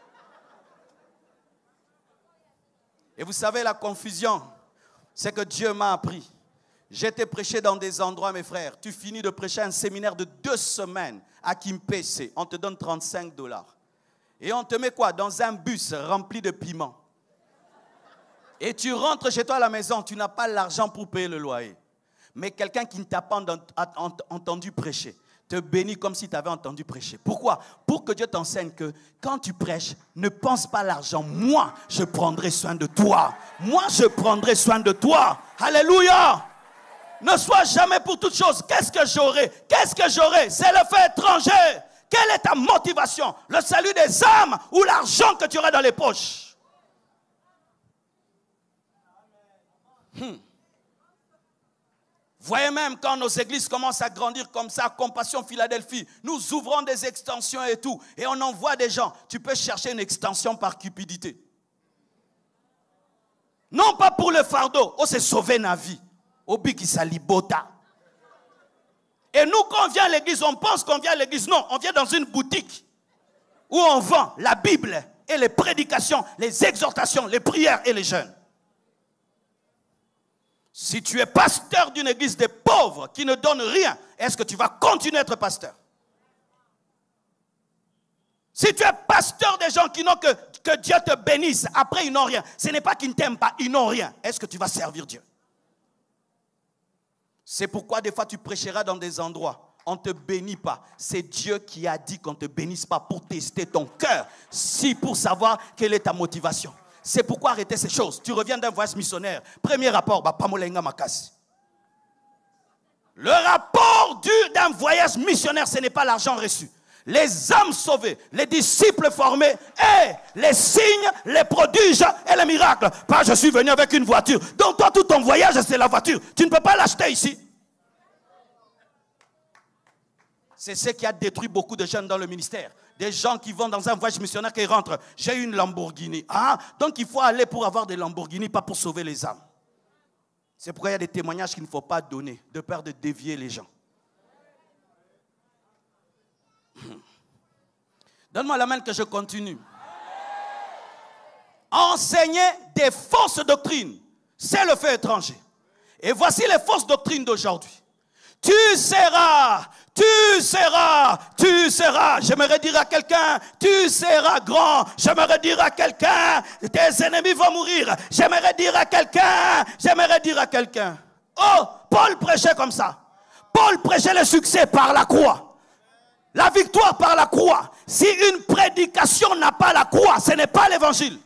Et vous savez, la confusion, c'est que Dieu m'a appris. J'étais prêché dans des endroits, mes frères. Tu finis de prêcher un séminaire de deux semaines à Kimpese. On te donne trente-cinq dollars. Et on te met quoi? Dans un bus rempli de piments. Et tu rentres chez toi à la maison, tu n'as pas l'argent pour payer le loyer. Mais quelqu'un qui ne t'a pas entendu prêcher te bénit comme si tu avais entendu prêcher. Pourquoi? Pour que Dieu t'enseigne que quand tu prêches, ne pense pas à l'argent. Moi, je prendrai soin de toi. Moi, je prendrai soin de toi. Alléluia! Ne sois jamais pour toute chose. Qu'est-ce que j'aurai? Qu'est-ce que j'aurai? C'est le fait étranger. Quelle est ta motivation? Le salut des âmes ou l'argent que tu auras dans les poches? Hmm. Voyez même quand nos églises commencent à grandir comme ça, Compassion Philadelphie, nous ouvrons des extensions et tout, et on envoie des gens. Tu peux chercher une extension par cupidité. Non pas pour le fardeau, oh c'est sauver la vie. Obi qui salibota. Et nous quand on vient à l'église, on pense qu'on vient à l'église. Non, on vient dans une boutique où on vend la Bible et les prédications, les exhortations, les prières et les jeûnes. Si tu es pasteur d'une église des pauvres qui ne donne rien, est-ce que tu vas continuer à être pasteur? Si tu es pasteur des gens qui n'ont que, que Dieu te bénisse, après ils n'ont rien. Ce n'est pas qu'ils ne t'aiment pas, ils n'ont rien. Est-ce que tu vas servir Dieu? C'est pourquoi des fois tu prêcheras dans des endroits, on ne te bénit pas. C'est Dieu qui a dit qu'on ne te bénisse pas pour tester ton cœur, si pour savoir quelle est ta motivation. C'est pourquoi arrêter ces choses. Tu reviens d'un voyage missionnaire. Premier rapport, bah, Pamolenga Makasi. Le rapport d'un voyage missionnaire, ce n'est pas l'argent reçu. Les âmes sauvées, les disciples formés, et les signes, les prodiges et les miracles. Pas je suis venu avec une voiture. Donc toi, tout ton voyage, c'est la voiture. Tu ne peux pas l'acheter ici. C'est ce qui a détruit beaucoup de jeunes dans le ministère. Des gens qui vont dans un voyage missionnaire qui rentrent. J'ai une Lamborghini. Ah, donc il faut aller pour avoir des Lamborghini, pas pour sauver les âmes. C'est pourquoi il y a des témoignages qu'il ne faut pas donner, de peur de dévier les gens. Donne-moi la main que je continue. Enseigner des fausses doctrines, c'est le fait étranger. Et voici les fausses doctrines d'aujourd'hui. Tu seras, tu seras, tu seras. J'aimerais dire à quelqu'un, tu seras grand. J'aimerais dire à quelqu'un, tes ennemis vont mourir. J'aimerais dire à quelqu'un, j'aimerais dire à quelqu'un. Oh, Paul prêchait comme ça. Paul prêchait le succès par la croix. La victoire par la croix. Si une prédication n'a pas la croix, ce n'est pas l'évangile.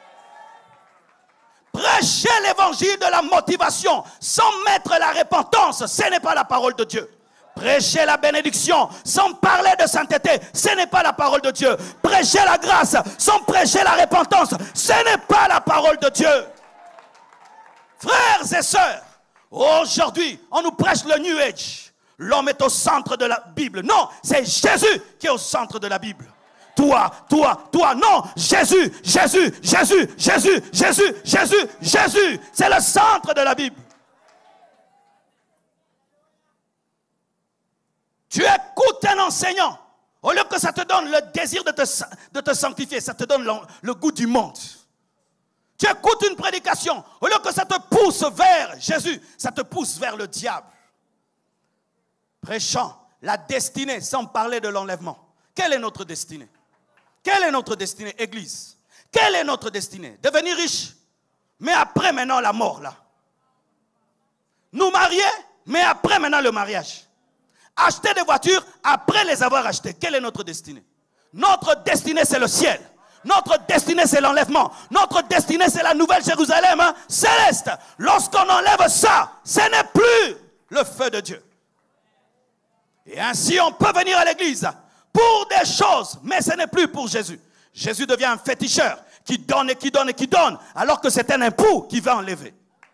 Prêcher l'évangile de la motivation sans mettre la repentance, ce n'est pas la parole de Dieu. Prêcher la bénédiction sans parler de sainteté, ce n'est pas la parole de Dieu. Prêcher la grâce sans prêcher la repentance, ce n'est pas la parole de Dieu. Frères et sœurs, aujourd'hui, on nous prêche le New Age. L'homme est au centre de la Bible. Non, c'est Jésus qui est au centre de la Bible. Toi, toi, toi, non, Jésus, Jésus, Jésus, Jésus, Jésus, Jésus, Jésus. C'est le centre de la Bible. Tu écoutes un enseignant, au lieu que ça te donne le désir de te, de te sanctifier, ça te donne le, le goût du monde. Tu écoutes une prédication, au lieu que ça te pousse vers Jésus, ça te pousse vers le diable. Prêchant la destinée sans parler de l'enlèvement. Quelle est notre destinée? Quelle est notre destinée, Église? Quelle est notre destinée? Devenir riche, mais après maintenant la mort là. Nous marier, mais après maintenant le mariage. Acheter des voitures, après les avoir achetées. Quelle est notre destinée? Notre destinée c'est le ciel. Notre destinée c'est l'enlèvement. Notre destinée c'est la nouvelle Jérusalem hein, céleste. Lorsqu'on enlève ça, ce n'est plus le feu de Dieu. Et ainsi on peut venir à l'église pour des choses, mais ce n'est plus pour Jésus. Jésus devient un féticheur qui donne et qui donne et qui donne, alors que c'est un époux qui va enlever.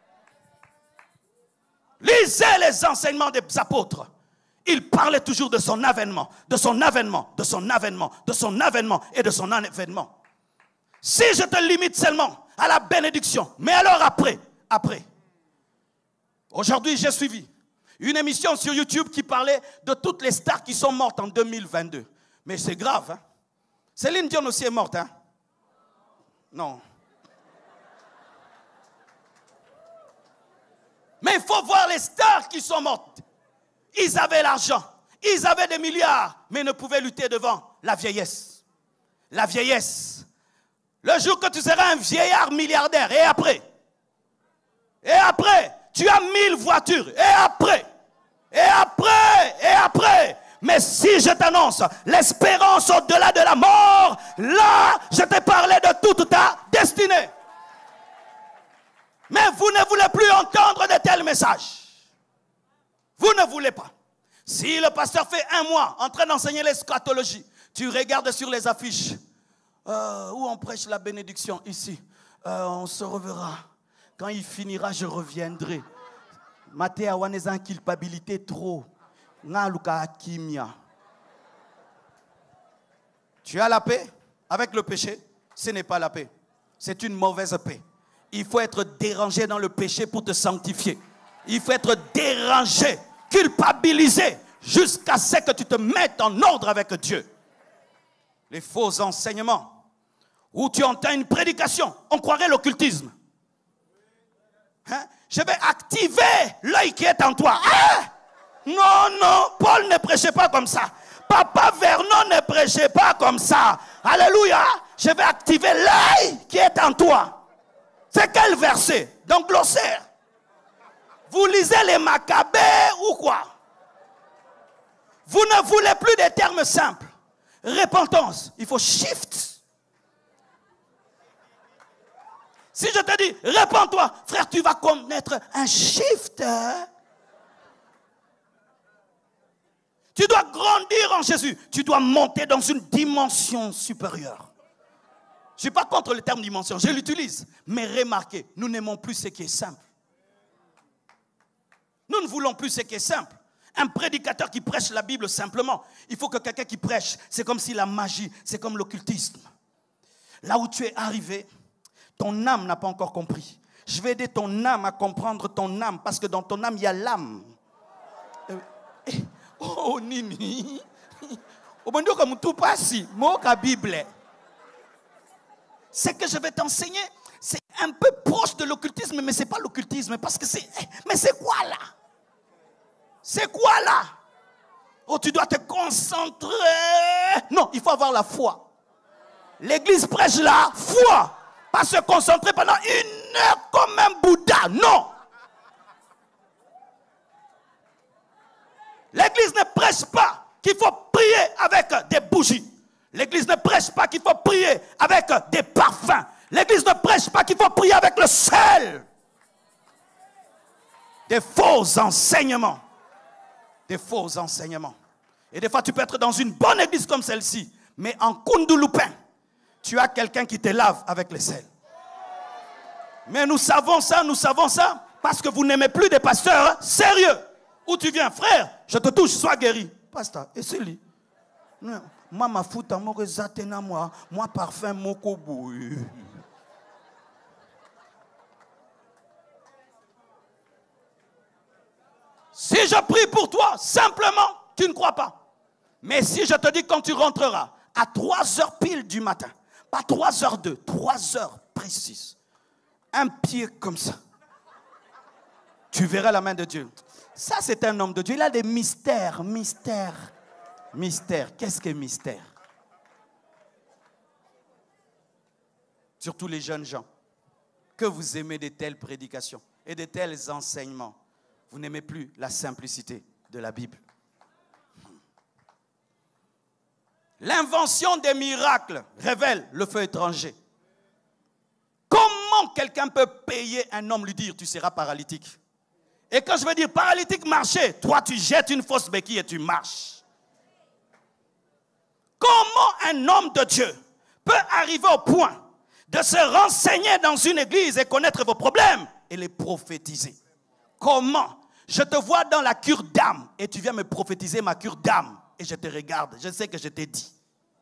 Lisez les enseignements des apôtres. Ils parlaient toujours de son avènement, de son avènement, de son avènement, de son avènement et de son avènement. Si je te limite seulement à la bénédiction, mais alors après, après. Aujourd'hui, j'ai suivi une émission sur YouTube qui parlait de toutes les stars qui sont mortes en deux mille vingt-deux. Mais c'est grave, hein? Céline Dion aussi est morte, hein? Non. Mais il faut voir les stars qui sont mortes. Ils avaient l'argent, ils avaient des milliards, mais ne pouvaient lutter devant la vieillesse. La vieillesse. Le jour que tu seras un vieillard milliardaire. Et après? Et après? Tu as mille voitures. Et après? Et après? Et après? Mais si je t'annonce l'espérance au-delà de la mort, là, je t'ai parlé de toute ta destinée. Mais vous ne voulez plus entendre de tels messages. Vous ne voulez pas. Si le pasteur fait un mois en train d'enseigner l'eschatologie, tu regardes sur les affiches euh, où on prêche la bénédiction ici. Euh, on se reverra. Quand il finira, je reviendrai. Maté a une culpabilité trop. Tu as la paix avec le péché? Ce n'est pas la paix. C'est une mauvaise paix. Il faut être dérangé dans le péché pour te sanctifier. Il faut être dérangé, culpabilisé, jusqu'à ce que tu te mettes en ordre avec Dieu. Les faux enseignements, où tu entends une prédication, on croirait l'occultisme. Hein? Je vais activer l'œil qui est en toi. Hein? Non, non, Paul ne prêchait pas comme ça. Papa Vernon ne prêchait pas comme ça. Alléluia. Je vais activer l'œil qui est en toi. C'est quel verset? Dans le glossaire. Vous lisez les Maccabées ou quoi? Vous ne voulez plus des termes simples. Repentance. Il faut shift. Si je te dis, répands-toi, frère, tu vas connaître un shift. Tu dois grandir en Jésus. Tu dois monter dans une dimension supérieure. Je ne suis pas contre le terme dimension, je l'utilise. Mais remarquez, nous n'aimons plus ce qui est simple. Nous ne voulons plus ce qui est simple. Un prédicateur qui prêche la Bible simplement. Il faut que quelqu'un qui prêche, c'est comme si la magie, c'est comme l'occultisme. Là où tu es arrivé, ton âme n'a pas encore compris. Je vais aider ton âme à comprendre ton âme, parce que dans ton âme, il y a l'âme. Euh, eh, oh, Nini. Comme tout passe, la Bible. C'est que je vais t'enseigner, c'est un peu proche de l'occultisme, mais ce n'est pas l'occultisme, parce que c'est... Mais c'est quoi là? C'est quoi là? Oh, tu dois te concentrer. Non, il faut avoir la foi. L'église prêche la foi. Pas se concentrer pendant une heure comme un Bouddha. Non. L'église ne prêche pas qu'il faut prier avec des bougies. L'église ne prêche pas qu'il faut prier avec des parfums. L'église ne prêche pas qu'il faut prier avec le sel. Des faux enseignements. Des faux enseignements. Et des fois, tu peux être dans une bonne église comme celle-ci, mais en Kundulupin, tu as quelqu'un qui te lave avec le sel. Mais nous savons ça, nous savons ça, parce que vous n'aimez plus des pasteurs sérieux. Où tu viens, frère, je te touche, sois guéri. Pasteur, et c'est lui. Moi, ma fouta, moi, moi, moi, parfum, mon kobo. Si je prie pour toi, simplement, tu ne crois pas. Mais si je te dis quand tu rentreras, à trois heures pile du matin, pas trois heures deux, trois heures précises, un pied comme ça, tu verras la main de Dieu. Ça, c'est un homme de Dieu. Il a des mystères, mystères, mystères. Qu'est-ce que mystère? Surtout les jeunes gens, que vous aimez de telles prédications et de tels enseignements. Vous n'aimez plus la simplicité de la Bible. L'invention des miracles révèle le feu étranger. Comment quelqu'un peut payer un homme, lui dire tu seras paralytique? Et quand je veux dire paralytique, marcher, toi tu jettes une fausse béquille et tu marches. Comment un homme de Dieu peut arriver au point de se renseigner dans une église et connaître vos problèmes et les prophétiser? Comment? Je te vois dans la cure d'âme et tu viens me prophétiser ma cure d'âme et je te regarde, je sais que je t'ai dit.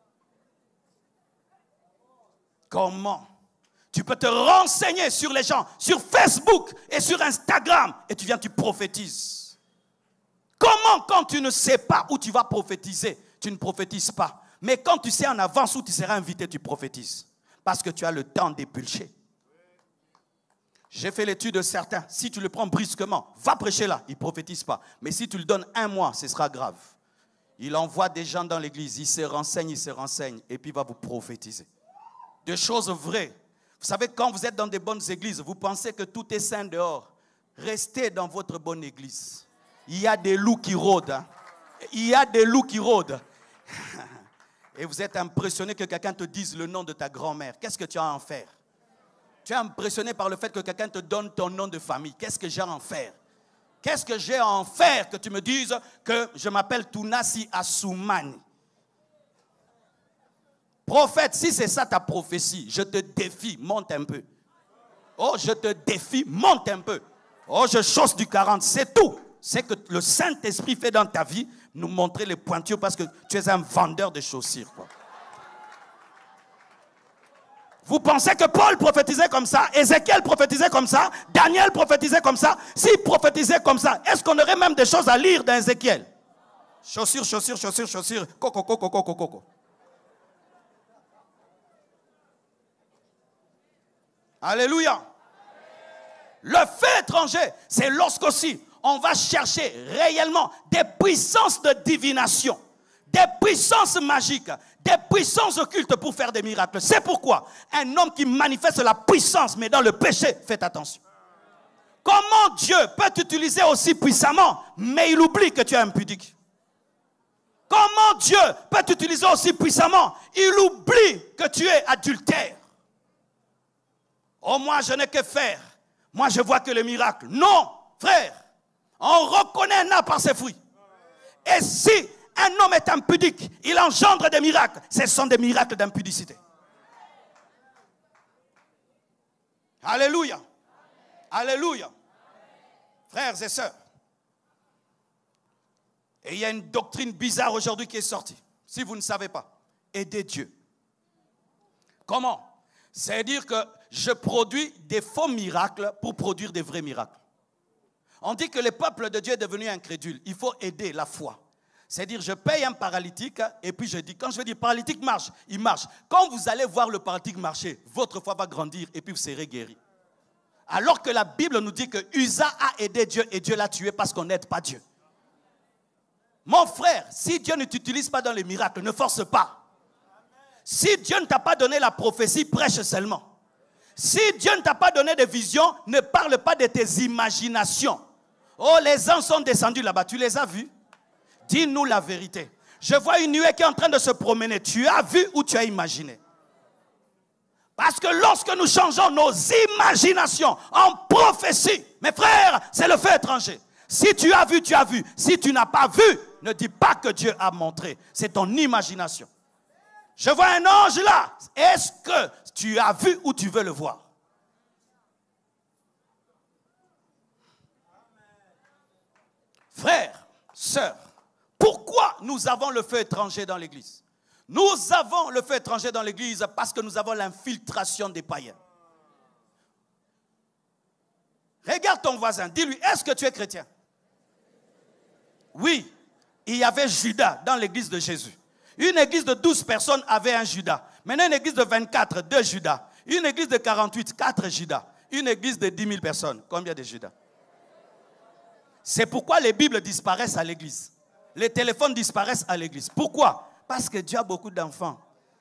Comment? Tu peux te renseigner sur les gens, sur Facebook et sur Instagram et tu viens, tu prophétises. Comment quand tu ne sais pas où tu vas prophétiser, tu ne prophétises pas? Mais quand tu sais en avance où tu seras invité, tu prophétises. Parce que tu as le temps d'épulcher. J'ai fait l'étude de certains. Si tu le prends brusquement, va prêcher là, il ne prophétise pas. Mais si tu le donnes un mois, ce sera grave. Il envoie des gens dans l'église, il se renseigne, il se renseigne, et puis il va vous prophétiser. Des choses vraies. Vous savez, quand vous êtes dans des bonnes églises, vous pensez que tout est sain dehors. Restez dans votre bonne église. Il y a des loups qui rôdent. Hein. Il y a des loups qui rôdent. Et vous êtes impressionné que quelqu'un te dise le nom de ta grand-mère. Qu'est-ce que tu as à en faire? Tu es impressionné par le fait que quelqu'un te donne ton nom de famille. Qu'est-ce que j'ai à en faire? Qu'est-ce que j'ai à en faire que tu me dises que je m'appelle Tunasi Assoumani? Prophète, si c'est ça ta prophétie, je te défie, monte un peu. Oh, je te défie, monte un peu. Oh, je chausse du quarante, c'est tout. C'est que le Saint-Esprit fait dans ta vie nous montrer les pointures parce que tu es un vendeur de chaussures, quoi. Vous pensez que Paul prophétisait comme ça, Ézéchiel prophétisait comme ça, Daniel prophétisait comme ça? S'il prophétisait comme ça, est-ce qu'on aurait même des choses à lire dans Ézéchiel? Chaussures, chaussures, chaussures, chaussures, coco, coco, coco, coco. Alléluia. Le fait étranger, c'est lorsqu'aussi on va chercher réellement des puissances de divination, des puissances magiques, des puissances occultes pour faire des miracles. C'est pourquoi un homme qui manifeste la puissance, mais dans le péché, faites attention. Comment Dieu peut t'utiliser aussi puissamment, mais il oublie que tu es impudique? Comment Dieu peut t'utiliser aussi puissamment, il oublie que tu es adultère? Oh, moi, je n'ai que faire. Moi, je vois que les miracles. Non, frère. On reconnaît un arbre par ses fruits. Et si un homme est impudique, il engendre des miracles. Ce sont des miracles d'impudicité. Alléluia. Alléluia. Frères et sœurs. Et il y a une doctrine bizarre aujourd'hui qui est sortie. Si vous ne savez pas, aidez Dieu. Comment? C'est-à-dire que je produis des faux miracles pour produire des vrais miracles. On dit que le peuple de Dieu est devenu incrédule. Il faut aider la foi. C'est-à-dire, je paye un paralytique et puis je dis, quand je veux dire paralytique marche, il marche. Quand vous allez voir le paralytique marcher, votre foi va grandir et puis vous serez guéri. Alors que la Bible nous dit que Uza a aidé Dieu et Dieu l'a tué parce qu'on n'aide pas Dieu. Mon frère, si Dieu ne t'utilise pas dans les miracles, ne force pas. Si Dieu ne t'a pas donné la prophétie, prêche seulement. Si Dieu ne t'a pas donné de vision, ne parle pas de tes imaginations. Oh, les anges sont descendus là-bas, tu les as vus? Dis-nous la vérité. Je vois une nuée qui est en train de se promener. Tu as vu ou tu as imaginé? Parce que lorsque nous changeons nos imaginations en prophétie, mes frères, c'est le fait étranger. Si tu as vu, tu as vu. Si tu n'as pas vu, ne dis pas que Dieu a montré. C'est ton imagination. Je vois un ange là. Est-ce que tu as vu ou tu veux le voir? Frères, sœurs, pourquoi nous avons le feu étranger dans l'église? Nous avons le feu étranger dans l'église parce que nous avons l'infiltration des païens. Regarde ton voisin, dis-lui, est-ce que tu es chrétien? Oui, il y avait Judas dans l'église de Jésus. Une église de douze personnes avait un Judas. Maintenant, une église de vingt-quatre, deux Judas. Une église de quarante-huit, quatre Judas. Une église de dix mille personnes. Combien de Judas? C'est pourquoi les Bibles disparaissent à l'église. Les téléphones disparaissent à l'église. Pourquoi? Parce que Dieu a beaucoup d'enfants.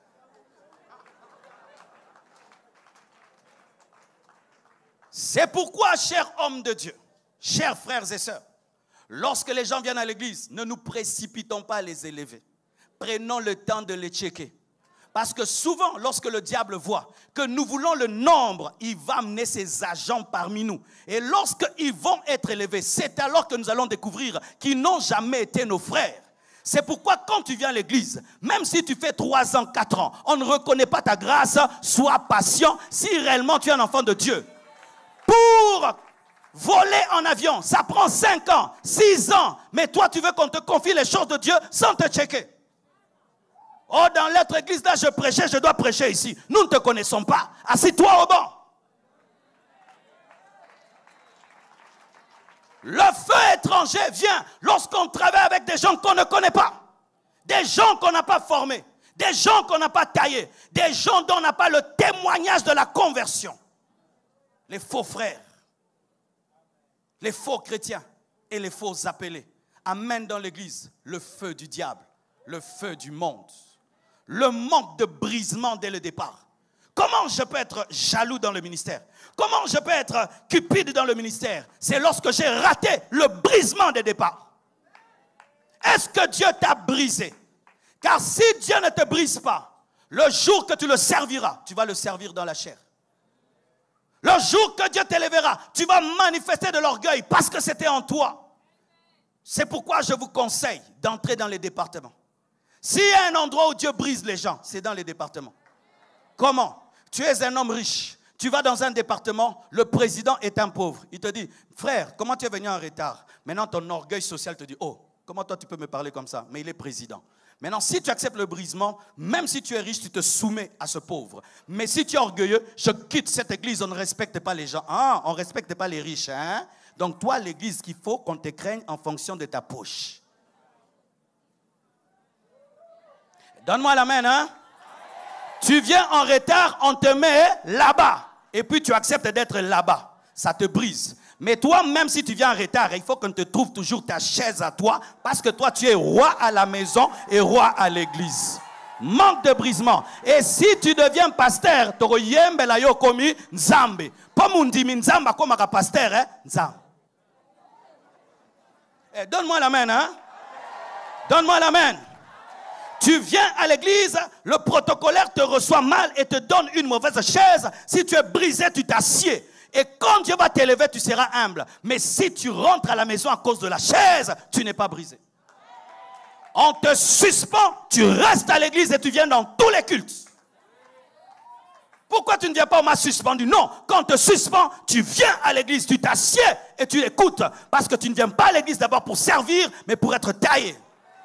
C'est pourquoi, chers hommes de Dieu, chers frères et sœurs, lorsque les gens viennent à l'église, ne nous précipitons pas à les élever. Prenons le temps de les checker. Parce que souvent, lorsque le diable voit que nous voulons le nombre, il va amener ses agents parmi nous. Et lorsqu'ils vont être élevés, c'est alors que nous allons découvrir qu'ils n'ont jamais été nos frères. C'est pourquoi quand tu viens à l'église, même si tu fais trois ans, quatre ans, on ne reconnaît pas ta grâce, sois patient si réellement tu es un enfant de Dieu. Pour voler en avion, ça prend cinq ans, six ans, mais toi tu veux qu'on te confie les choses de Dieu sans te checker. Oh, dans l'autre église, là, je prêchais, je dois prêcher ici. Nous ne te connaissons pas. Assis-toi au banc. Le feu étranger vient lorsqu'on travaille avec des gens qu'on ne connaît pas. Des gens qu'on n'a pas formés. Des gens qu'on n'a pas taillés. Des gens dont on n'a pas le témoignage de la conversion. Les faux frères. Les faux chrétiens et les faux appelés. amène dans l'église le feu du diable, le feu du monde, le manque de brisement dès le départ. Comment je peux être jaloux dans le ministère? Comment je peux être cupide dans le ministère? C'est lorsque j'ai raté le brisement des départs. Est-ce que Dieu t'a brisé? Car si Dieu ne te brise pas, le jour que tu le serviras, tu vas le servir dans la chair. Le jour que Dieu t'élèvera, tu vas manifester de l'orgueil parce que c'était en toi. C'est pourquoi je vous conseille d'entrer dans les départements. S'il y a un endroit où Dieu brise les gens, c'est dans les départements. Comment? Tu es un homme riche. Tu vas dans un département, le président est un pauvre. Il te dit, frère, comment tu es venu en retard? Maintenant, ton orgueil social te dit, oh, comment toi tu peux me parler comme ça? Mais il est président. Maintenant, si tu acceptes le brisement, même si tu es riche, tu te soumets à ce pauvre. Mais si tu es orgueilleux, je quitte cette église, on ne respecte pas les gens. Ah, on ne respecte pas les riches, hein? Donc toi, l'église qu'il faut qu'on te craigne en fonction de ta poche. Donne-moi la main, hein? Tu viens en retard, on te met là-bas. Et puis tu acceptes d'être là-bas. Ça te brise. Mais toi, même si tu viens en retard, il faut qu'on te trouve toujours ta chaise à toi. Parce que toi, tu es roi à la maison et roi à l'église. Manque de brisement. Et si tu deviens pasteur, tu vas yo komi nzambe. Pas mundimi nzamba comme un pasteur, hein? Nzambe. Eh, donne-moi la main, hein? Donne-moi la main. Tu viens à l'église, le protocolaire te reçoit mal et te donne une mauvaise chaise. Si tu es brisé, tu t'assieds. Et quand Dieu va t'élever, tu seras humble. Mais si tu rentres à la maison à cause de la chaise, tu n'es pas brisé. On te suspend, tu restes à l'église et tu viens dans tous les cultes. Pourquoi tu ne viens pas, on m'a suspendu? Non, quand on te suspend, tu viens à l'église, tu t'assieds et tu écoutes. Parce que tu ne viens pas à l'église d'abord pour servir, mais pour être taillé.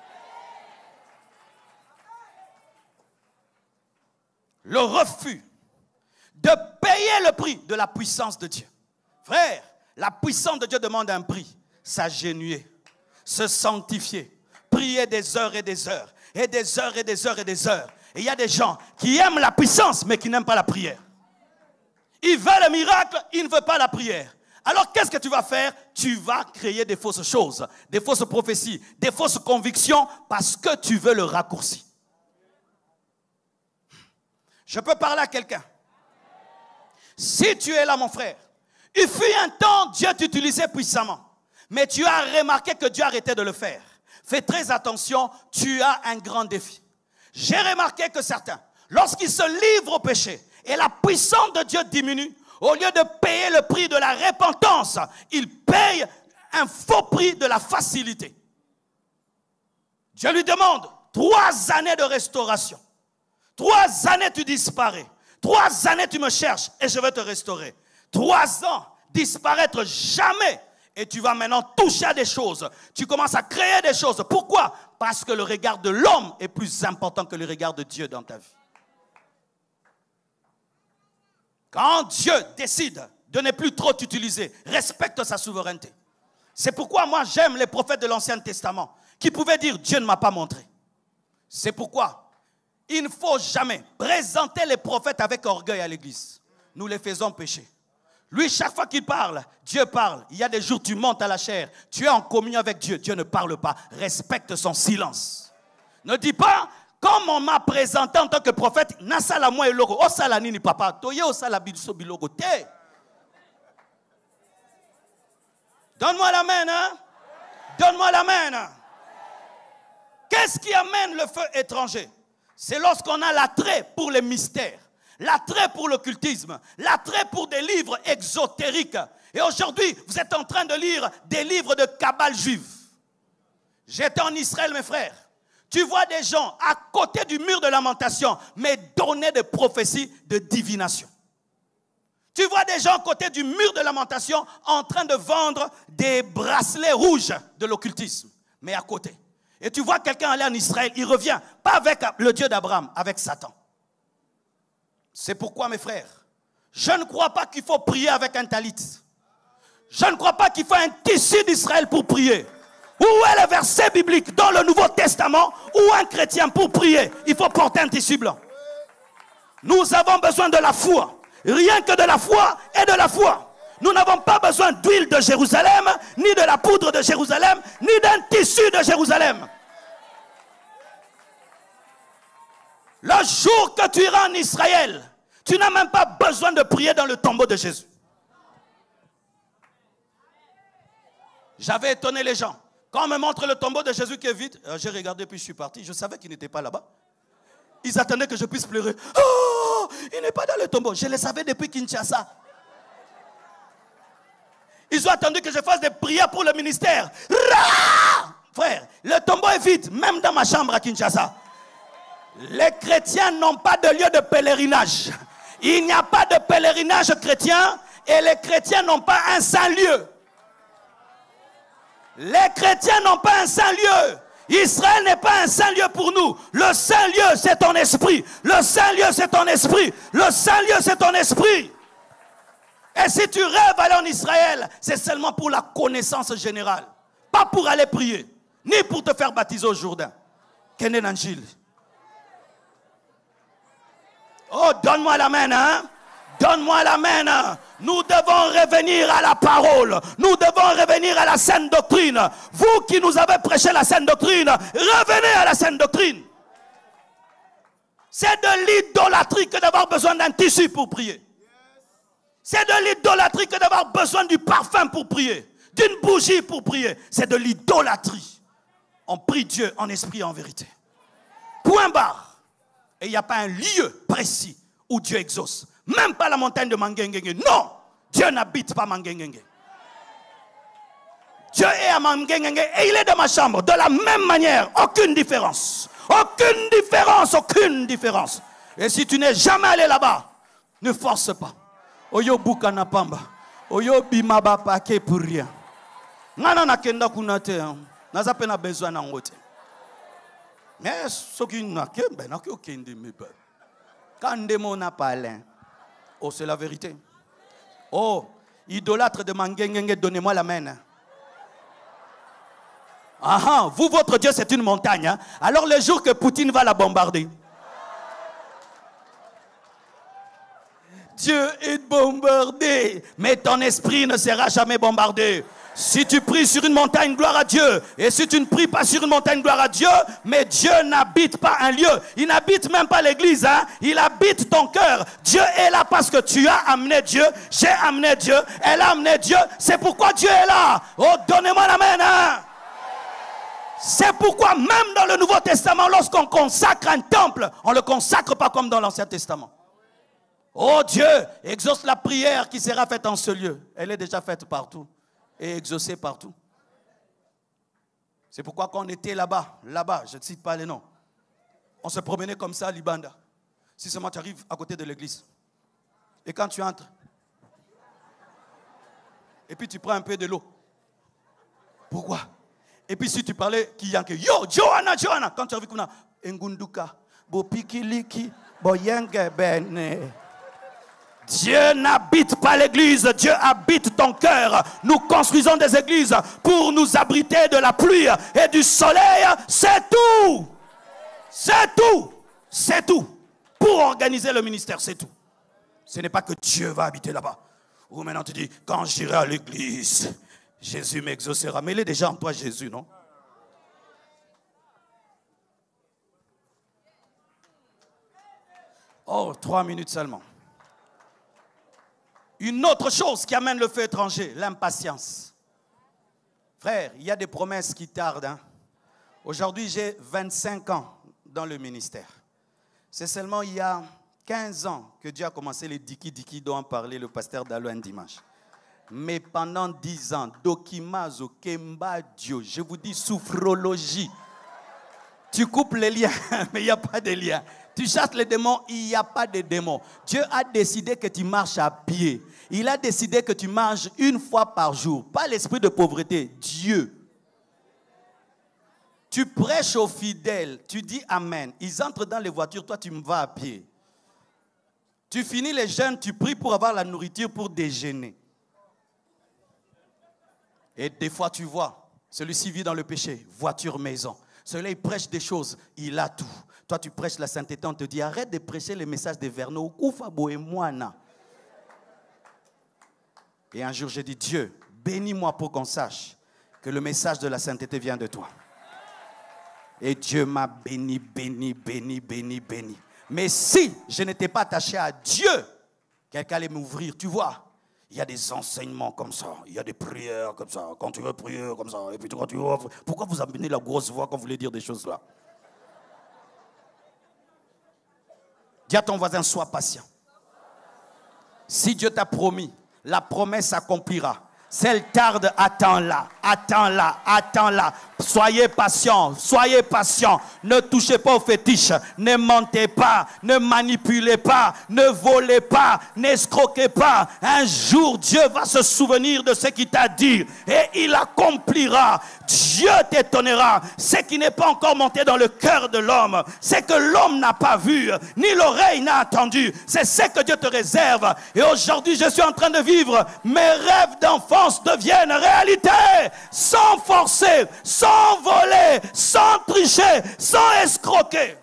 Le refus de payer le prix de la puissance de Dieu. Frère, la puissance de Dieu demande un prix. S'agenouiller, se sanctifier, prier des heures et des heures, et des heures et des heures et des heures. Et il y a des gens qui aiment la puissance, mais qui n'aiment pas la prière. Ils veulent le miracle, ils ne veulent pas la prière. Alors qu'est-ce que tu vas faire? Tu vas créer des fausses choses, des fausses prophéties, des fausses convictions, parce que tu veux le raccourci. Je peux parler à quelqu'un. Si tu es là, mon frère, il fut un temps, Dieu t'utilisait puissamment. Mais tu as remarqué que Dieu arrêtait de le faire. Fais très attention, tu as un grand défi. J'ai remarqué que certains, lorsqu'ils se livrent au péché et la puissance de Dieu diminue, au lieu de payer le prix de la repentance, ils payent un faux prix de la facilité. Dieu lui demande trois années de restauration. Trois années tu disparais. Trois années tu me cherches et je vais te restaurer. Trois ans, disparaître jamais. Et tu vas maintenant toucher à des choses. Tu commences à créer des choses. Pourquoi? Parce que le regard de l'homme est plus important que le regard de Dieu dans ta vie. Quand Dieu décide de ne plus trop t'utiliser, respecte sa souveraineté. C'est pourquoi moi j'aime les prophètes de l'Ancien Testament qui pouvaient dire Dieu ne m'a pas montré. C'est pourquoi il ne faut jamais présenter les prophètes avec orgueil à l'église. Nous les faisons pécher. Lui, chaque fois qu'il parle, Dieu parle. Il y a des jours où tu montes à la chair. Tu es en communion avec Dieu. Dieu ne parle pas. Respecte son silence. Ne dis pas, comme on m'a présenté en tant que prophète, Nasala moi et logo. O sala nini papa. Toye o sala biso bilogo te. Donne-moi la main, hein? Donne-moi la main. Qu'est-ce qui amène le feu étranger? C'est lorsqu'on a l'attrait pour les mystères, l'attrait pour l'occultisme, l'attrait pour des livres exotériques. Et aujourd'hui, vous êtes en train de lire des livres de cabale juive. J'étais en Israël, mes frères. Tu vois des gens à côté du mur de lamentation, mais donner des prophéties de divination. Tu vois des gens à côté du mur de lamentation en train de vendre des bracelets rouges de l'occultisme, mais à côté. Et tu vois quelqu'un aller en Israël, il revient, pas avec le Dieu d'Abraham, avec Satan. C'est pourquoi, mes frères, je ne crois pas qu'il faut prier avec un talit. Je ne crois pas qu'il faut un tissu d'Israël pour prier. Où est le verset biblique dans le Nouveau Testament où un chrétien pour prier, il faut porter un tissu blanc? Nous avons besoin de la foi. Rien que de la foi et de la foi. Nous n'avons pas besoin d'huile de Jérusalem, ni de la poudre de Jérusalem, ni d'un tissu de Jérusalem. Le jour que tu iras en Israël, tu n'as même pas besoin de prier dans le tombeau de Jésus. J'avais étonné les gens. Quand on me montre le tombeau de Jésus qui est vide, j'ai regardé puis je suis parti. Je savais qu'il n'était pas là-bas. Ils attendaient que je puisse pleurer. Oh, il n'est pas dans le tombeau. Je le savais depuis Kinshasa. Ils ont attendu que je fasse des prières pour le ministère. Ra! Frère, le tombeau est vide, même dans ma chambre à Kinshasa. Les chrétiens n'ont pas de lieu de pèlerinage. Il n'y a pas de pèlerinage chrétien et les chrétiens n'ont pas un saint lieu. Les chrétiens n'ont pas un saint lieu. Israël n'est pas un saint lieu pour nous. Le saint lieu, c'est ton esprit. Le saint lieu, c'est ton esprit. Le saint lieu, c'est ton esprit. Et si tu rêves aller en Israël, c'est seulement pour la connaissance générale. Pas pour aller prier. Ni pour te faire baptiser au Jourdain. Kenen Angil. Oh, donne-moi l'amen, hein? Donne-moi l'amen. Nous devons revenir à la parole. Nous devons revenir à la saine doctrine. Vous qui nous avez prêché la saine doctrine, revenez à la saine doctrine. C'est de l'idolâtrie que d'avoir besoin d'un tissu pour prier. C'est de l'idolâtrie que d'avoir besoin du parfum pour prier. D'une bougie pour prier. C'est de l'idolâtrie. On prie Dieu en esprit et en vérité. Point barre. Et il n'y a pas un lieu précis où Dieu exauce. Même pas la montagne de Mangengenge. Non, Dieu n'habite pas Mangengenge. Dieu est à Mangengenge et il est dans ma chambre. De la même manière, aucune différence. Aucune différence, aucune différence. Et si tu n'es jamais allé là-bas, ne force pas. Oyo bukana pamba. Oyo bimaba pake pour rien. Nana na kenda kunate. Naza pena besoin na ngote. Mais ce qui n'a que ben n'a que aucun de mes peuples. Quand des mots n'a pas l'un. Oh, c'est la vérité. Oh, idolâtre de Mangengenge, donnez-moi la main. Ah, ah, vous, votre Dieu, c'est une montagne. Hein? Alors, le jour que Poutine va la bombarder, Dieu est bombardé, mais ton esprit ne sera jamais bombardé. Si tu pries sur une montagne, gloire à Dieu. Et si tu ne pries pas sur une montagne, gloire à Dieu. Mais Dieu n'habite pas un lieu. Il n'habite même pas l'église. Hein? Il habite ton cœur. Dieu est là parce que tu as amené Dieu. J'ai amené Dieu. Elle a amené Dieu. C'est pourquoi Dieu est là. Oh, donnez-moi la main. Hein? C'est pourquoi même dans le Nouveau Testament, lorsqu'on consacre un temple, on ne le consacre pas comme dans l'Ancien Testament. Oh Dieu, exauce la prière qui sera faite en ce lieu. Elle est déjà faite partout. Et exaucé partout. C'est pourquoi quand on était là-bas, là-bas, je ne cite pas les noms, on se promenait comme ça à Libanda. Si seulement tu arrives à côté de l'église. Et quand tu entres, et puis tu prends un peu de l'eau. Pourquoi? Et puis si tu parlais, qui yanke, yo, Johanna, Johanna, quand tu arrives comme ça, Ngunduka, Bopikiliki, Boyenge Bene. Dieu n'habite pas l'église, Dieu habite ton cœur. Nous construisons des églises pour nous abriter de la pluie et du soleil. C'est tout. C'est tout. C'est tout. Pour organiser le ministère, c'est tout. Ce n'est pas que Dieu va habiter là-bas. Ou maintenant tu dis, quand j'irai à l'église, Jésus m'exaucera. Mais il est déjà en toi, Jésus, non? Oh, trois minutes seulement. Une autre chose qui amène le feu étranger, l'impatience. Frère, il y a des promesses qui tardent. Hein? Aujourd'hui, j'ai vingt-cinq ans dans le ministère. C'est seulement il y a quinze ans que Dieu a commencé les diki-diki dont a parlé le pasteur Dalo un dimanche. Mais pendant dix ans, Dokimazo, Kemba, Dieu, je vous dis sophrologie. Tu coupes les liens, mais il n'y a pas de lien. Tu chasses les démons, il n'y a pas de démons. Dieu a décidé que tu marches à pied. Il a décidé que tu manges une fois par jour. Pas l'esprit de pauvreté, Dieu. Tu prêches aux fidèles, tu dis Amen. Ils entrent dans les voitures, toi tu me vas à pied. Tu finis les jeûnes, tu pries pour avoir la nourriture pour déjeuner. Et des fois tu vois, celui-ci vit dans le péché, voiture, maison. Celui-là il prêche des choses, il a tout. Toi, tu prêches la sainteté, on te dit, arrête de prêcher les messages de Verneau. Koufa boé moana. Et un jour, j'ai dit, Dieu, bénis-moi pour qu'on sache que le message de la sainteté vient de toi. Et Dieu m'a béni, béni, béni, béni, béni. Mais si je n'étais pas attaché à Dieu, quelqu'un allait m'ouvrir, tu vois. Il y a des enseignements comme ça, il y a des prières comme ça, quand tu veux prier comme ça, et puis quand tu veux... Pourquoi vous amenez la grosse voix quand vous voulez dire des choses là? Dis à ton voisin, sois patient. Si Dieu t'a promis, la promesse s'accomplira. Si elle tarde, attends-la, attends-la, attends-la. Soyez patient, soyez patient. Ne touchez pas aux fétiches, ne mentez pas, ne manipulez pas, ne volez pas, n'escroquez pas. Un jour, Dieu va se souvenir de ce qu'il t'a dit et il accomplira. Dieu t'étonnera. Ce qui n'est pas encore monté dans le cœur de l'homme, c'est que l'homme n'a pas vu, ni l'oreille n'a entendu. C'est ce que Dieu te réserve. Et aujourd'hui, je suis en train de vivre. Mes rêves d'enfance deviennent réalité, sans forcer, sans voler, sans tricher, sans escroquer.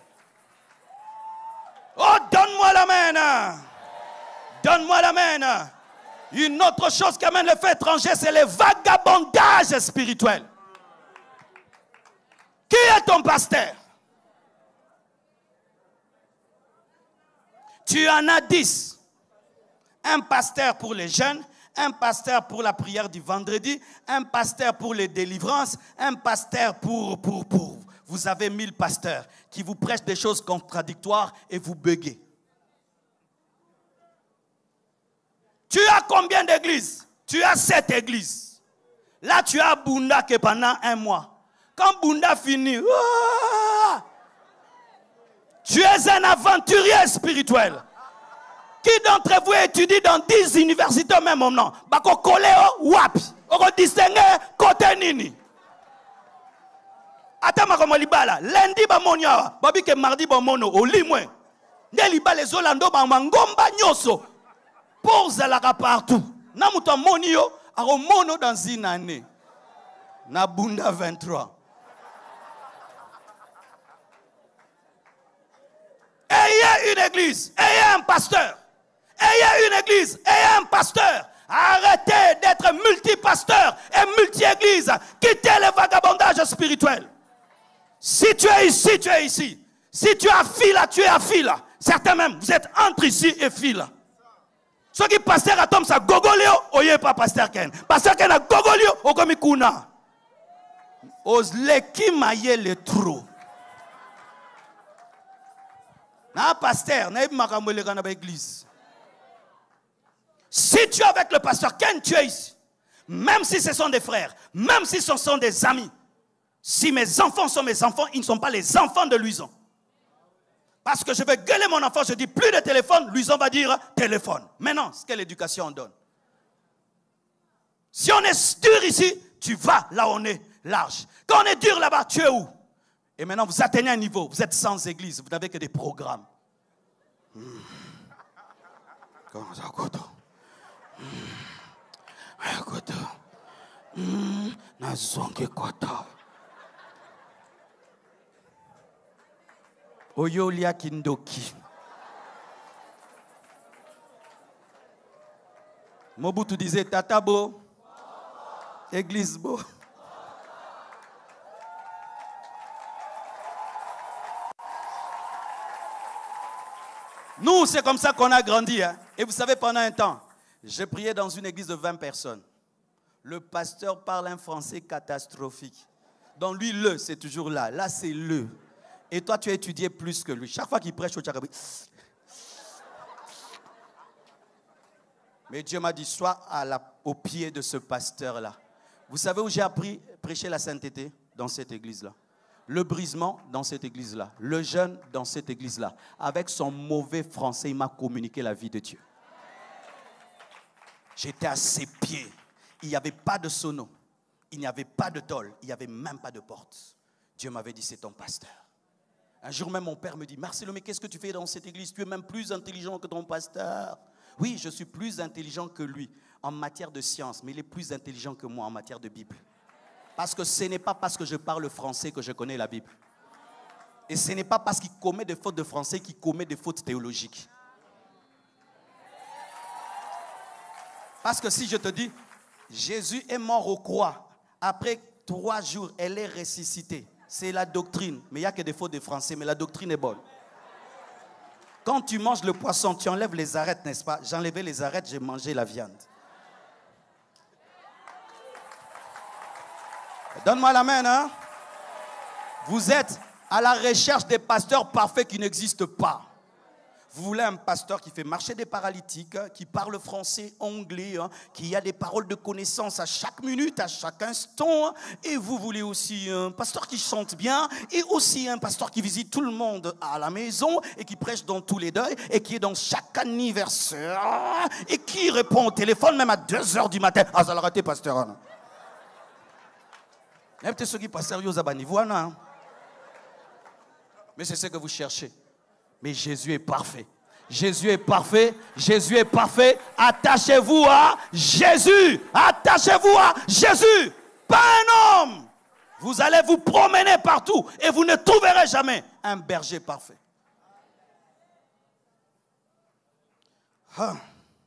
Oh, donne-moi l'amen. Donne-moi l'amen. Une autre chose qui amène le fait étranger, c'est le vagabondage spirituel. Qui est ton pasteur? Tu en as dix. Un pasteur pour les jeunes, un pasteur pour la prière du vendredi, un pasteur pour les délivrances, un pasteur pour, pour, pour. Vous avez mille pasteurs qui vous prêchent des choses contradictoires et vous buguez. Tu as combien d'églises? Tu as sept églises. Là, tu as Bunda qui est pendant un mois. Quand Bunda finit, oh, tu es un aventurier spirituel. Qui d'entre vous étudie dans dix universités au même moment? Bako koleo wapi? Oko distingue côté nini? Atama comme libala. Lundi ba monia, babi ke mardi ba mono au limwe. Ne libala zolando ba mangomba nyoso. Pose la partout. Na muto monio, aro mono dans une année. Na Bunda vingt-trois. Ayez une église, ayez un pasteur. Ayez une église, ayez un pasteur. Arrêtez d'être multipasteur et multi-église. Quittez le vagabondage spirituel. Si tu es ici, tu es ici. Si tu as fila, tu es à fila. Certains même, vous êtes entre ici et fila. Ceux qui pasteur à Tom, ça gogolio, oye pas pasteur Ken. Pasteur Ken a gogolio, okomi kuna. Ose le qui maille le trou. Na pasteur, na makamwele kana ba église. Si tu es avec le pasteur Ken, tu es ici. Même si ce sont des frères, même si ce sont des amis. Si mes enfants sont mes enfants, ils ne sont pas les enfants de Luison. Parce que je vais gueuler mon enfant, je dis plus de téléphone, Luison va dire téléphone. Maintenant, quelle éducation on donne? Si on est dur ici, tu vas là où on est large. Quand on est dur là-bas, tu es où? Et maintenant, vous atteignez un niveau, vous êtes sans église, vous n'avez que des programmes. Hmm. Comment ça, Koto? Hmm. Koto. Hmm. Nazonge Koto. Oyolia Kindoki. Mobutu disait Tata Bo, Église Bo. Nous, c'est comme ça qu'on a grandi. Hein. Et vous savez, pendant un temps, j'ai prié dans une église de vingt personnes. Le pasteur parle un français catastrophique. Donc lui, le, c'est toujours là. Là, c'est le. Et toi, tu as étudié plus que lui. Chaque fois qu'il prêche au Tchakabi. Mais Dieu m'a dit, sois à la, au pied de ce pasteur-là. Vous savez où j'ai appris à prêcher la sainteté? Dans cette église-là. Le brisement dans cette église-là. Le jeûne dans cette église-là. Avec son mauvais français, il m'a communiqué la vie de Dieu. J'étais à ses pieds. Il n'y avait pas de sono. Il n'y avait pas de tôle. Il n'y avait même pas de porte. Dieu m'avait dit, c'est ton pasteur. Un jour même, mon père me dit, Marcelo, mais qu'est-ce que tu fais dans cette église? Tu es même plus intelligent que ton pasteur. Oui, je suis plus intelligent que lui en matière de science, mais il est plus intelligent que moi en matière de Bible. Parce que ce n'est pas parce que je parle français que je connais la Bible. Et ce n'est pas parce qu'il commet des fautes de français qu'il commet des fautes théologiques. Parce que si je te dis, Jésus est mort aux croix, après trois jours, elle est ressuscitée. C'est la doctrine. Mais il n'y a que des fautes de français, mais la doctrine est bonne. Quand tu manges le poisson, tu enlèves les arêtes, n'est-ce pas? J'enlevais les arêtes, j'ai mangé la viande. Donne-moi la main, hein? Vous êtes à la recherche des pasteurs parfaits qui n'existent pas. Vous voulez un pasteur qui fait marcher des paralytiques, qui parle français, anglais, hein, qui a des paroles de connaissance à chaque minute, à chaque instant. Et vous voulez aussi un pasteur qui chante bien et aussi un pasteur qui visite tout le monde à la maison et qui prêche dans tous les deuils et qui est dans chaque anniversaire et qui répond au téléphone même à deux heures du matin. Ah, ça l'a raté, pasteur. Mais peut-être ceux qui passent sérieux à Banivoana. Mais c'est ce que vous cherchez. Mais Jésus est parfait. Jésus est parfait. Jésus est parfait. Attachez-vous à Jésus. Attachez-vous à Jésus. Pas un homme. Vous allez vous promener partout et vous ne trouverez jamais un berger parfait. Ah.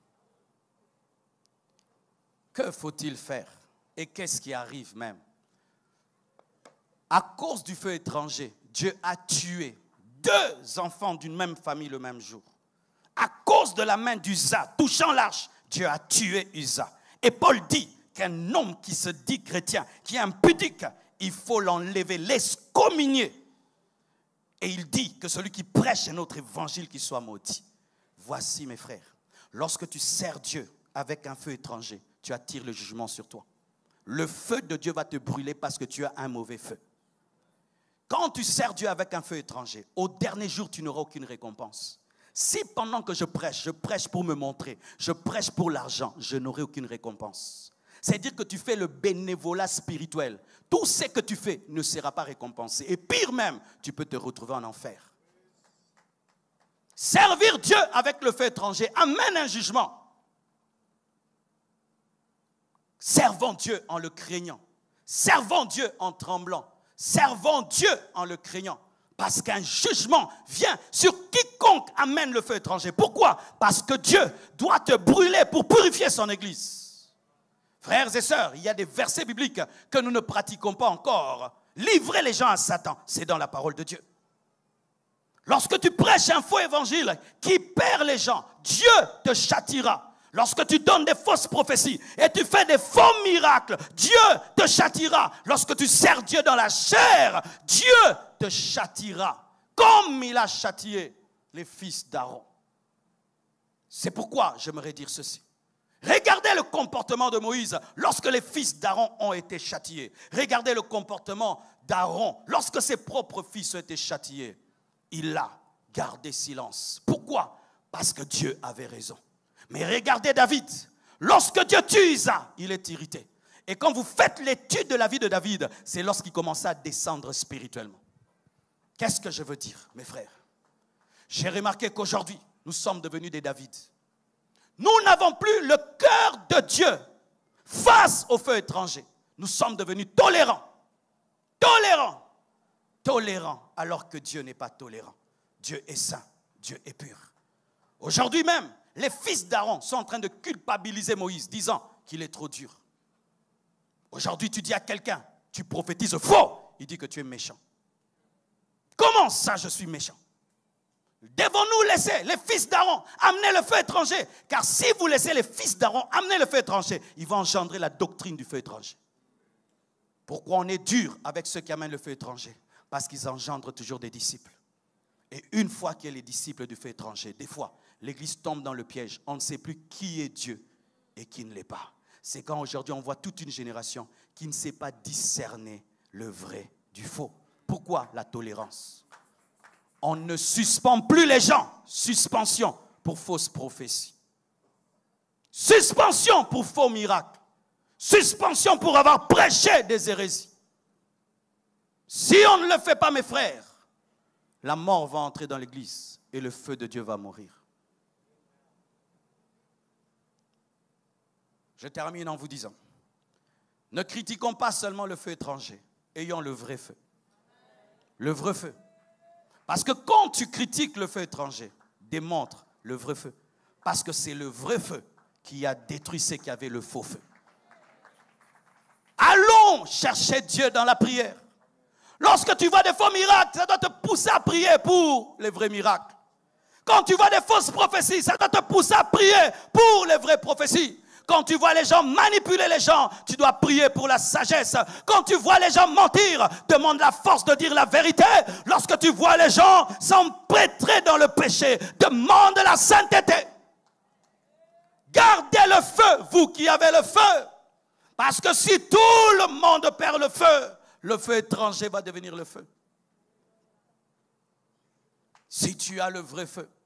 Que faut-il faire? Et qu'est-ce qui arrive même? À cause du feu étranger, Dieu a tué deux enfants d'une même famille le même jour. À cause de la main d'Uza touchant l'arche, Dieu a tué Uza. Et Paul dit qu'un homme qui se dit chrétien, qui est impudique, il faut l'enlever, l'excommunier. Et il dit que celui qui prêche un autre évangile qui soit maudit. Voici mes frères, lorsque tu sers Dieu avec un feu étranger, tu attires le jugement sur toi. Le feu de Dieu va te brûler parce que tu as un mauvais feu. Quand tu sers Dieu avec un feu étranger, au dernier jour, tu n'auras aucune récompense. Si pendant que je prêche, je prêche pour me montrer, je prêche pour l'argent, je n'aurai aucune récompense. C'est-à-dire que tu fais le bénévolat spirituel. Tout ce que tu fais ne sera pas récompensé. Et pire même, tu peux te retrouver en enfer. Servir Dieu avec le feu étranger amène un jugement. Servons Dieu en le craignant. Servons Dieu en tremblant. Servons Dieu en le craignant. Parce qu'un jugement vient sur quiconque amène le feu étranger. Pourquoi? Parce que Dieu doit te brûler pour purifier son église. Frères et sœurs, il y a des versets bibliques que nous ne pratiquons pas encore. Livrer les gens à Satan, c'est dans la parole de Dieu. Lorsque tu prêches un faux évangile qui perd les gens, Dieu te châtiera. Lorsque tu donnes des fausses prophéties et tu fais des faux miracles, Dieu te châtiera. Lorsque tu sers Dieu dans la chair, Dieu te châtiera. Comme il a châtié les fils d'Aaron. C'est pourquoi j'aimerais dire ceci. Regardez le comportement de Moïse lorsque les fils d'Aaron ont été châtiés. Regardez le comportement d'Aaron lorsque ses propres fils ont été châtiés. Il a gardé silence. Pourquoi? Parce que Dieu avait raison. Mais regardez David, lorsque Dieu tue Isa, il est irrité. Et quand vous faites l'étude de la vie de David, c'est lorsqu'il commençait à descendre spirituellement. Qu'est-ce que je veux dire, mes frères? J'ai remarqué qu'aujourd'hui, nous sommes devenus des David. Nous n'avons plus le cœur de Dieu face au feu étranger. Nous sommes devenus tolérants. Tolérants. Tolérants alors que Dieu n'est pas tolérant. Dieu est saint. Dieu est pur. Aujourd'hui même, les fils d'Aaron sont en train de culpabiliser Moïse, disant qu'il est trop dur. Aujourd'hui, tu dis à quelqu'un, tu prophétises faux. Il dit que tu es méchant. Comment ça, je suis méchant? Devons-nous laisser les fils d'Aaron amener le feu étranger? Car si vous laissez les fils d'Aaron amener le feu étranger, ils vont engendrer la doctrine du feu étranger. Pourquoi on est dur avec ceux qui amènent le feu étranger? Parce qu'ils engendrent toujours des disciples. Et une fois qu'il y a les disciples du feu étranger, des fois, l'Église tombe dans le piège. On ne sait plus qui est Dieu et qui ne l'est pas. C'est quand aujourd'hui on voit toute une génération qui ne sait pas discerner le vrai du faux. Pourquoi la tolérance? On ne suspend plus les gens. Suspension pour fausses prophéties. Suspension pour faux miracles. Suspension pour avoir prêché des hérésies. Si on ne le fait pas, mes frères, la mort va entrer dans l'église et le feu de Dieu va mourir. Je termine en vous disant, ne critiquons pas seulement le feu étranger, ayons le vrai feu. Le vrai feu. Parce que quand tu critiques le feu étranger, démontre le vrai feu. Parce que c'est le vrai feu qui a détruit ceux qui avaient le faux feu. Allons chercher Dieu dans la prière. Lorsque tu vois des faux miracles, ça doit te pousser à prier pour les vrais miracles. Quand tu vois des fausses prophéties, ça doit te pousser à prier pour les vraies prophéties. Quand tu vois les gens manipuler les gens, tu dois prier pour la sagesse. Quand tu vois les gens mentir, demande la force de dire la vérité. Lorsque tu vois les gens s'empêtrer dans le péché, demande la sainteté. Gardez le feu, vous qui avez le feu. Parce que si tout le monde perd le feu, le feu étranger va devenir le feu. Si tu as le vrai feu,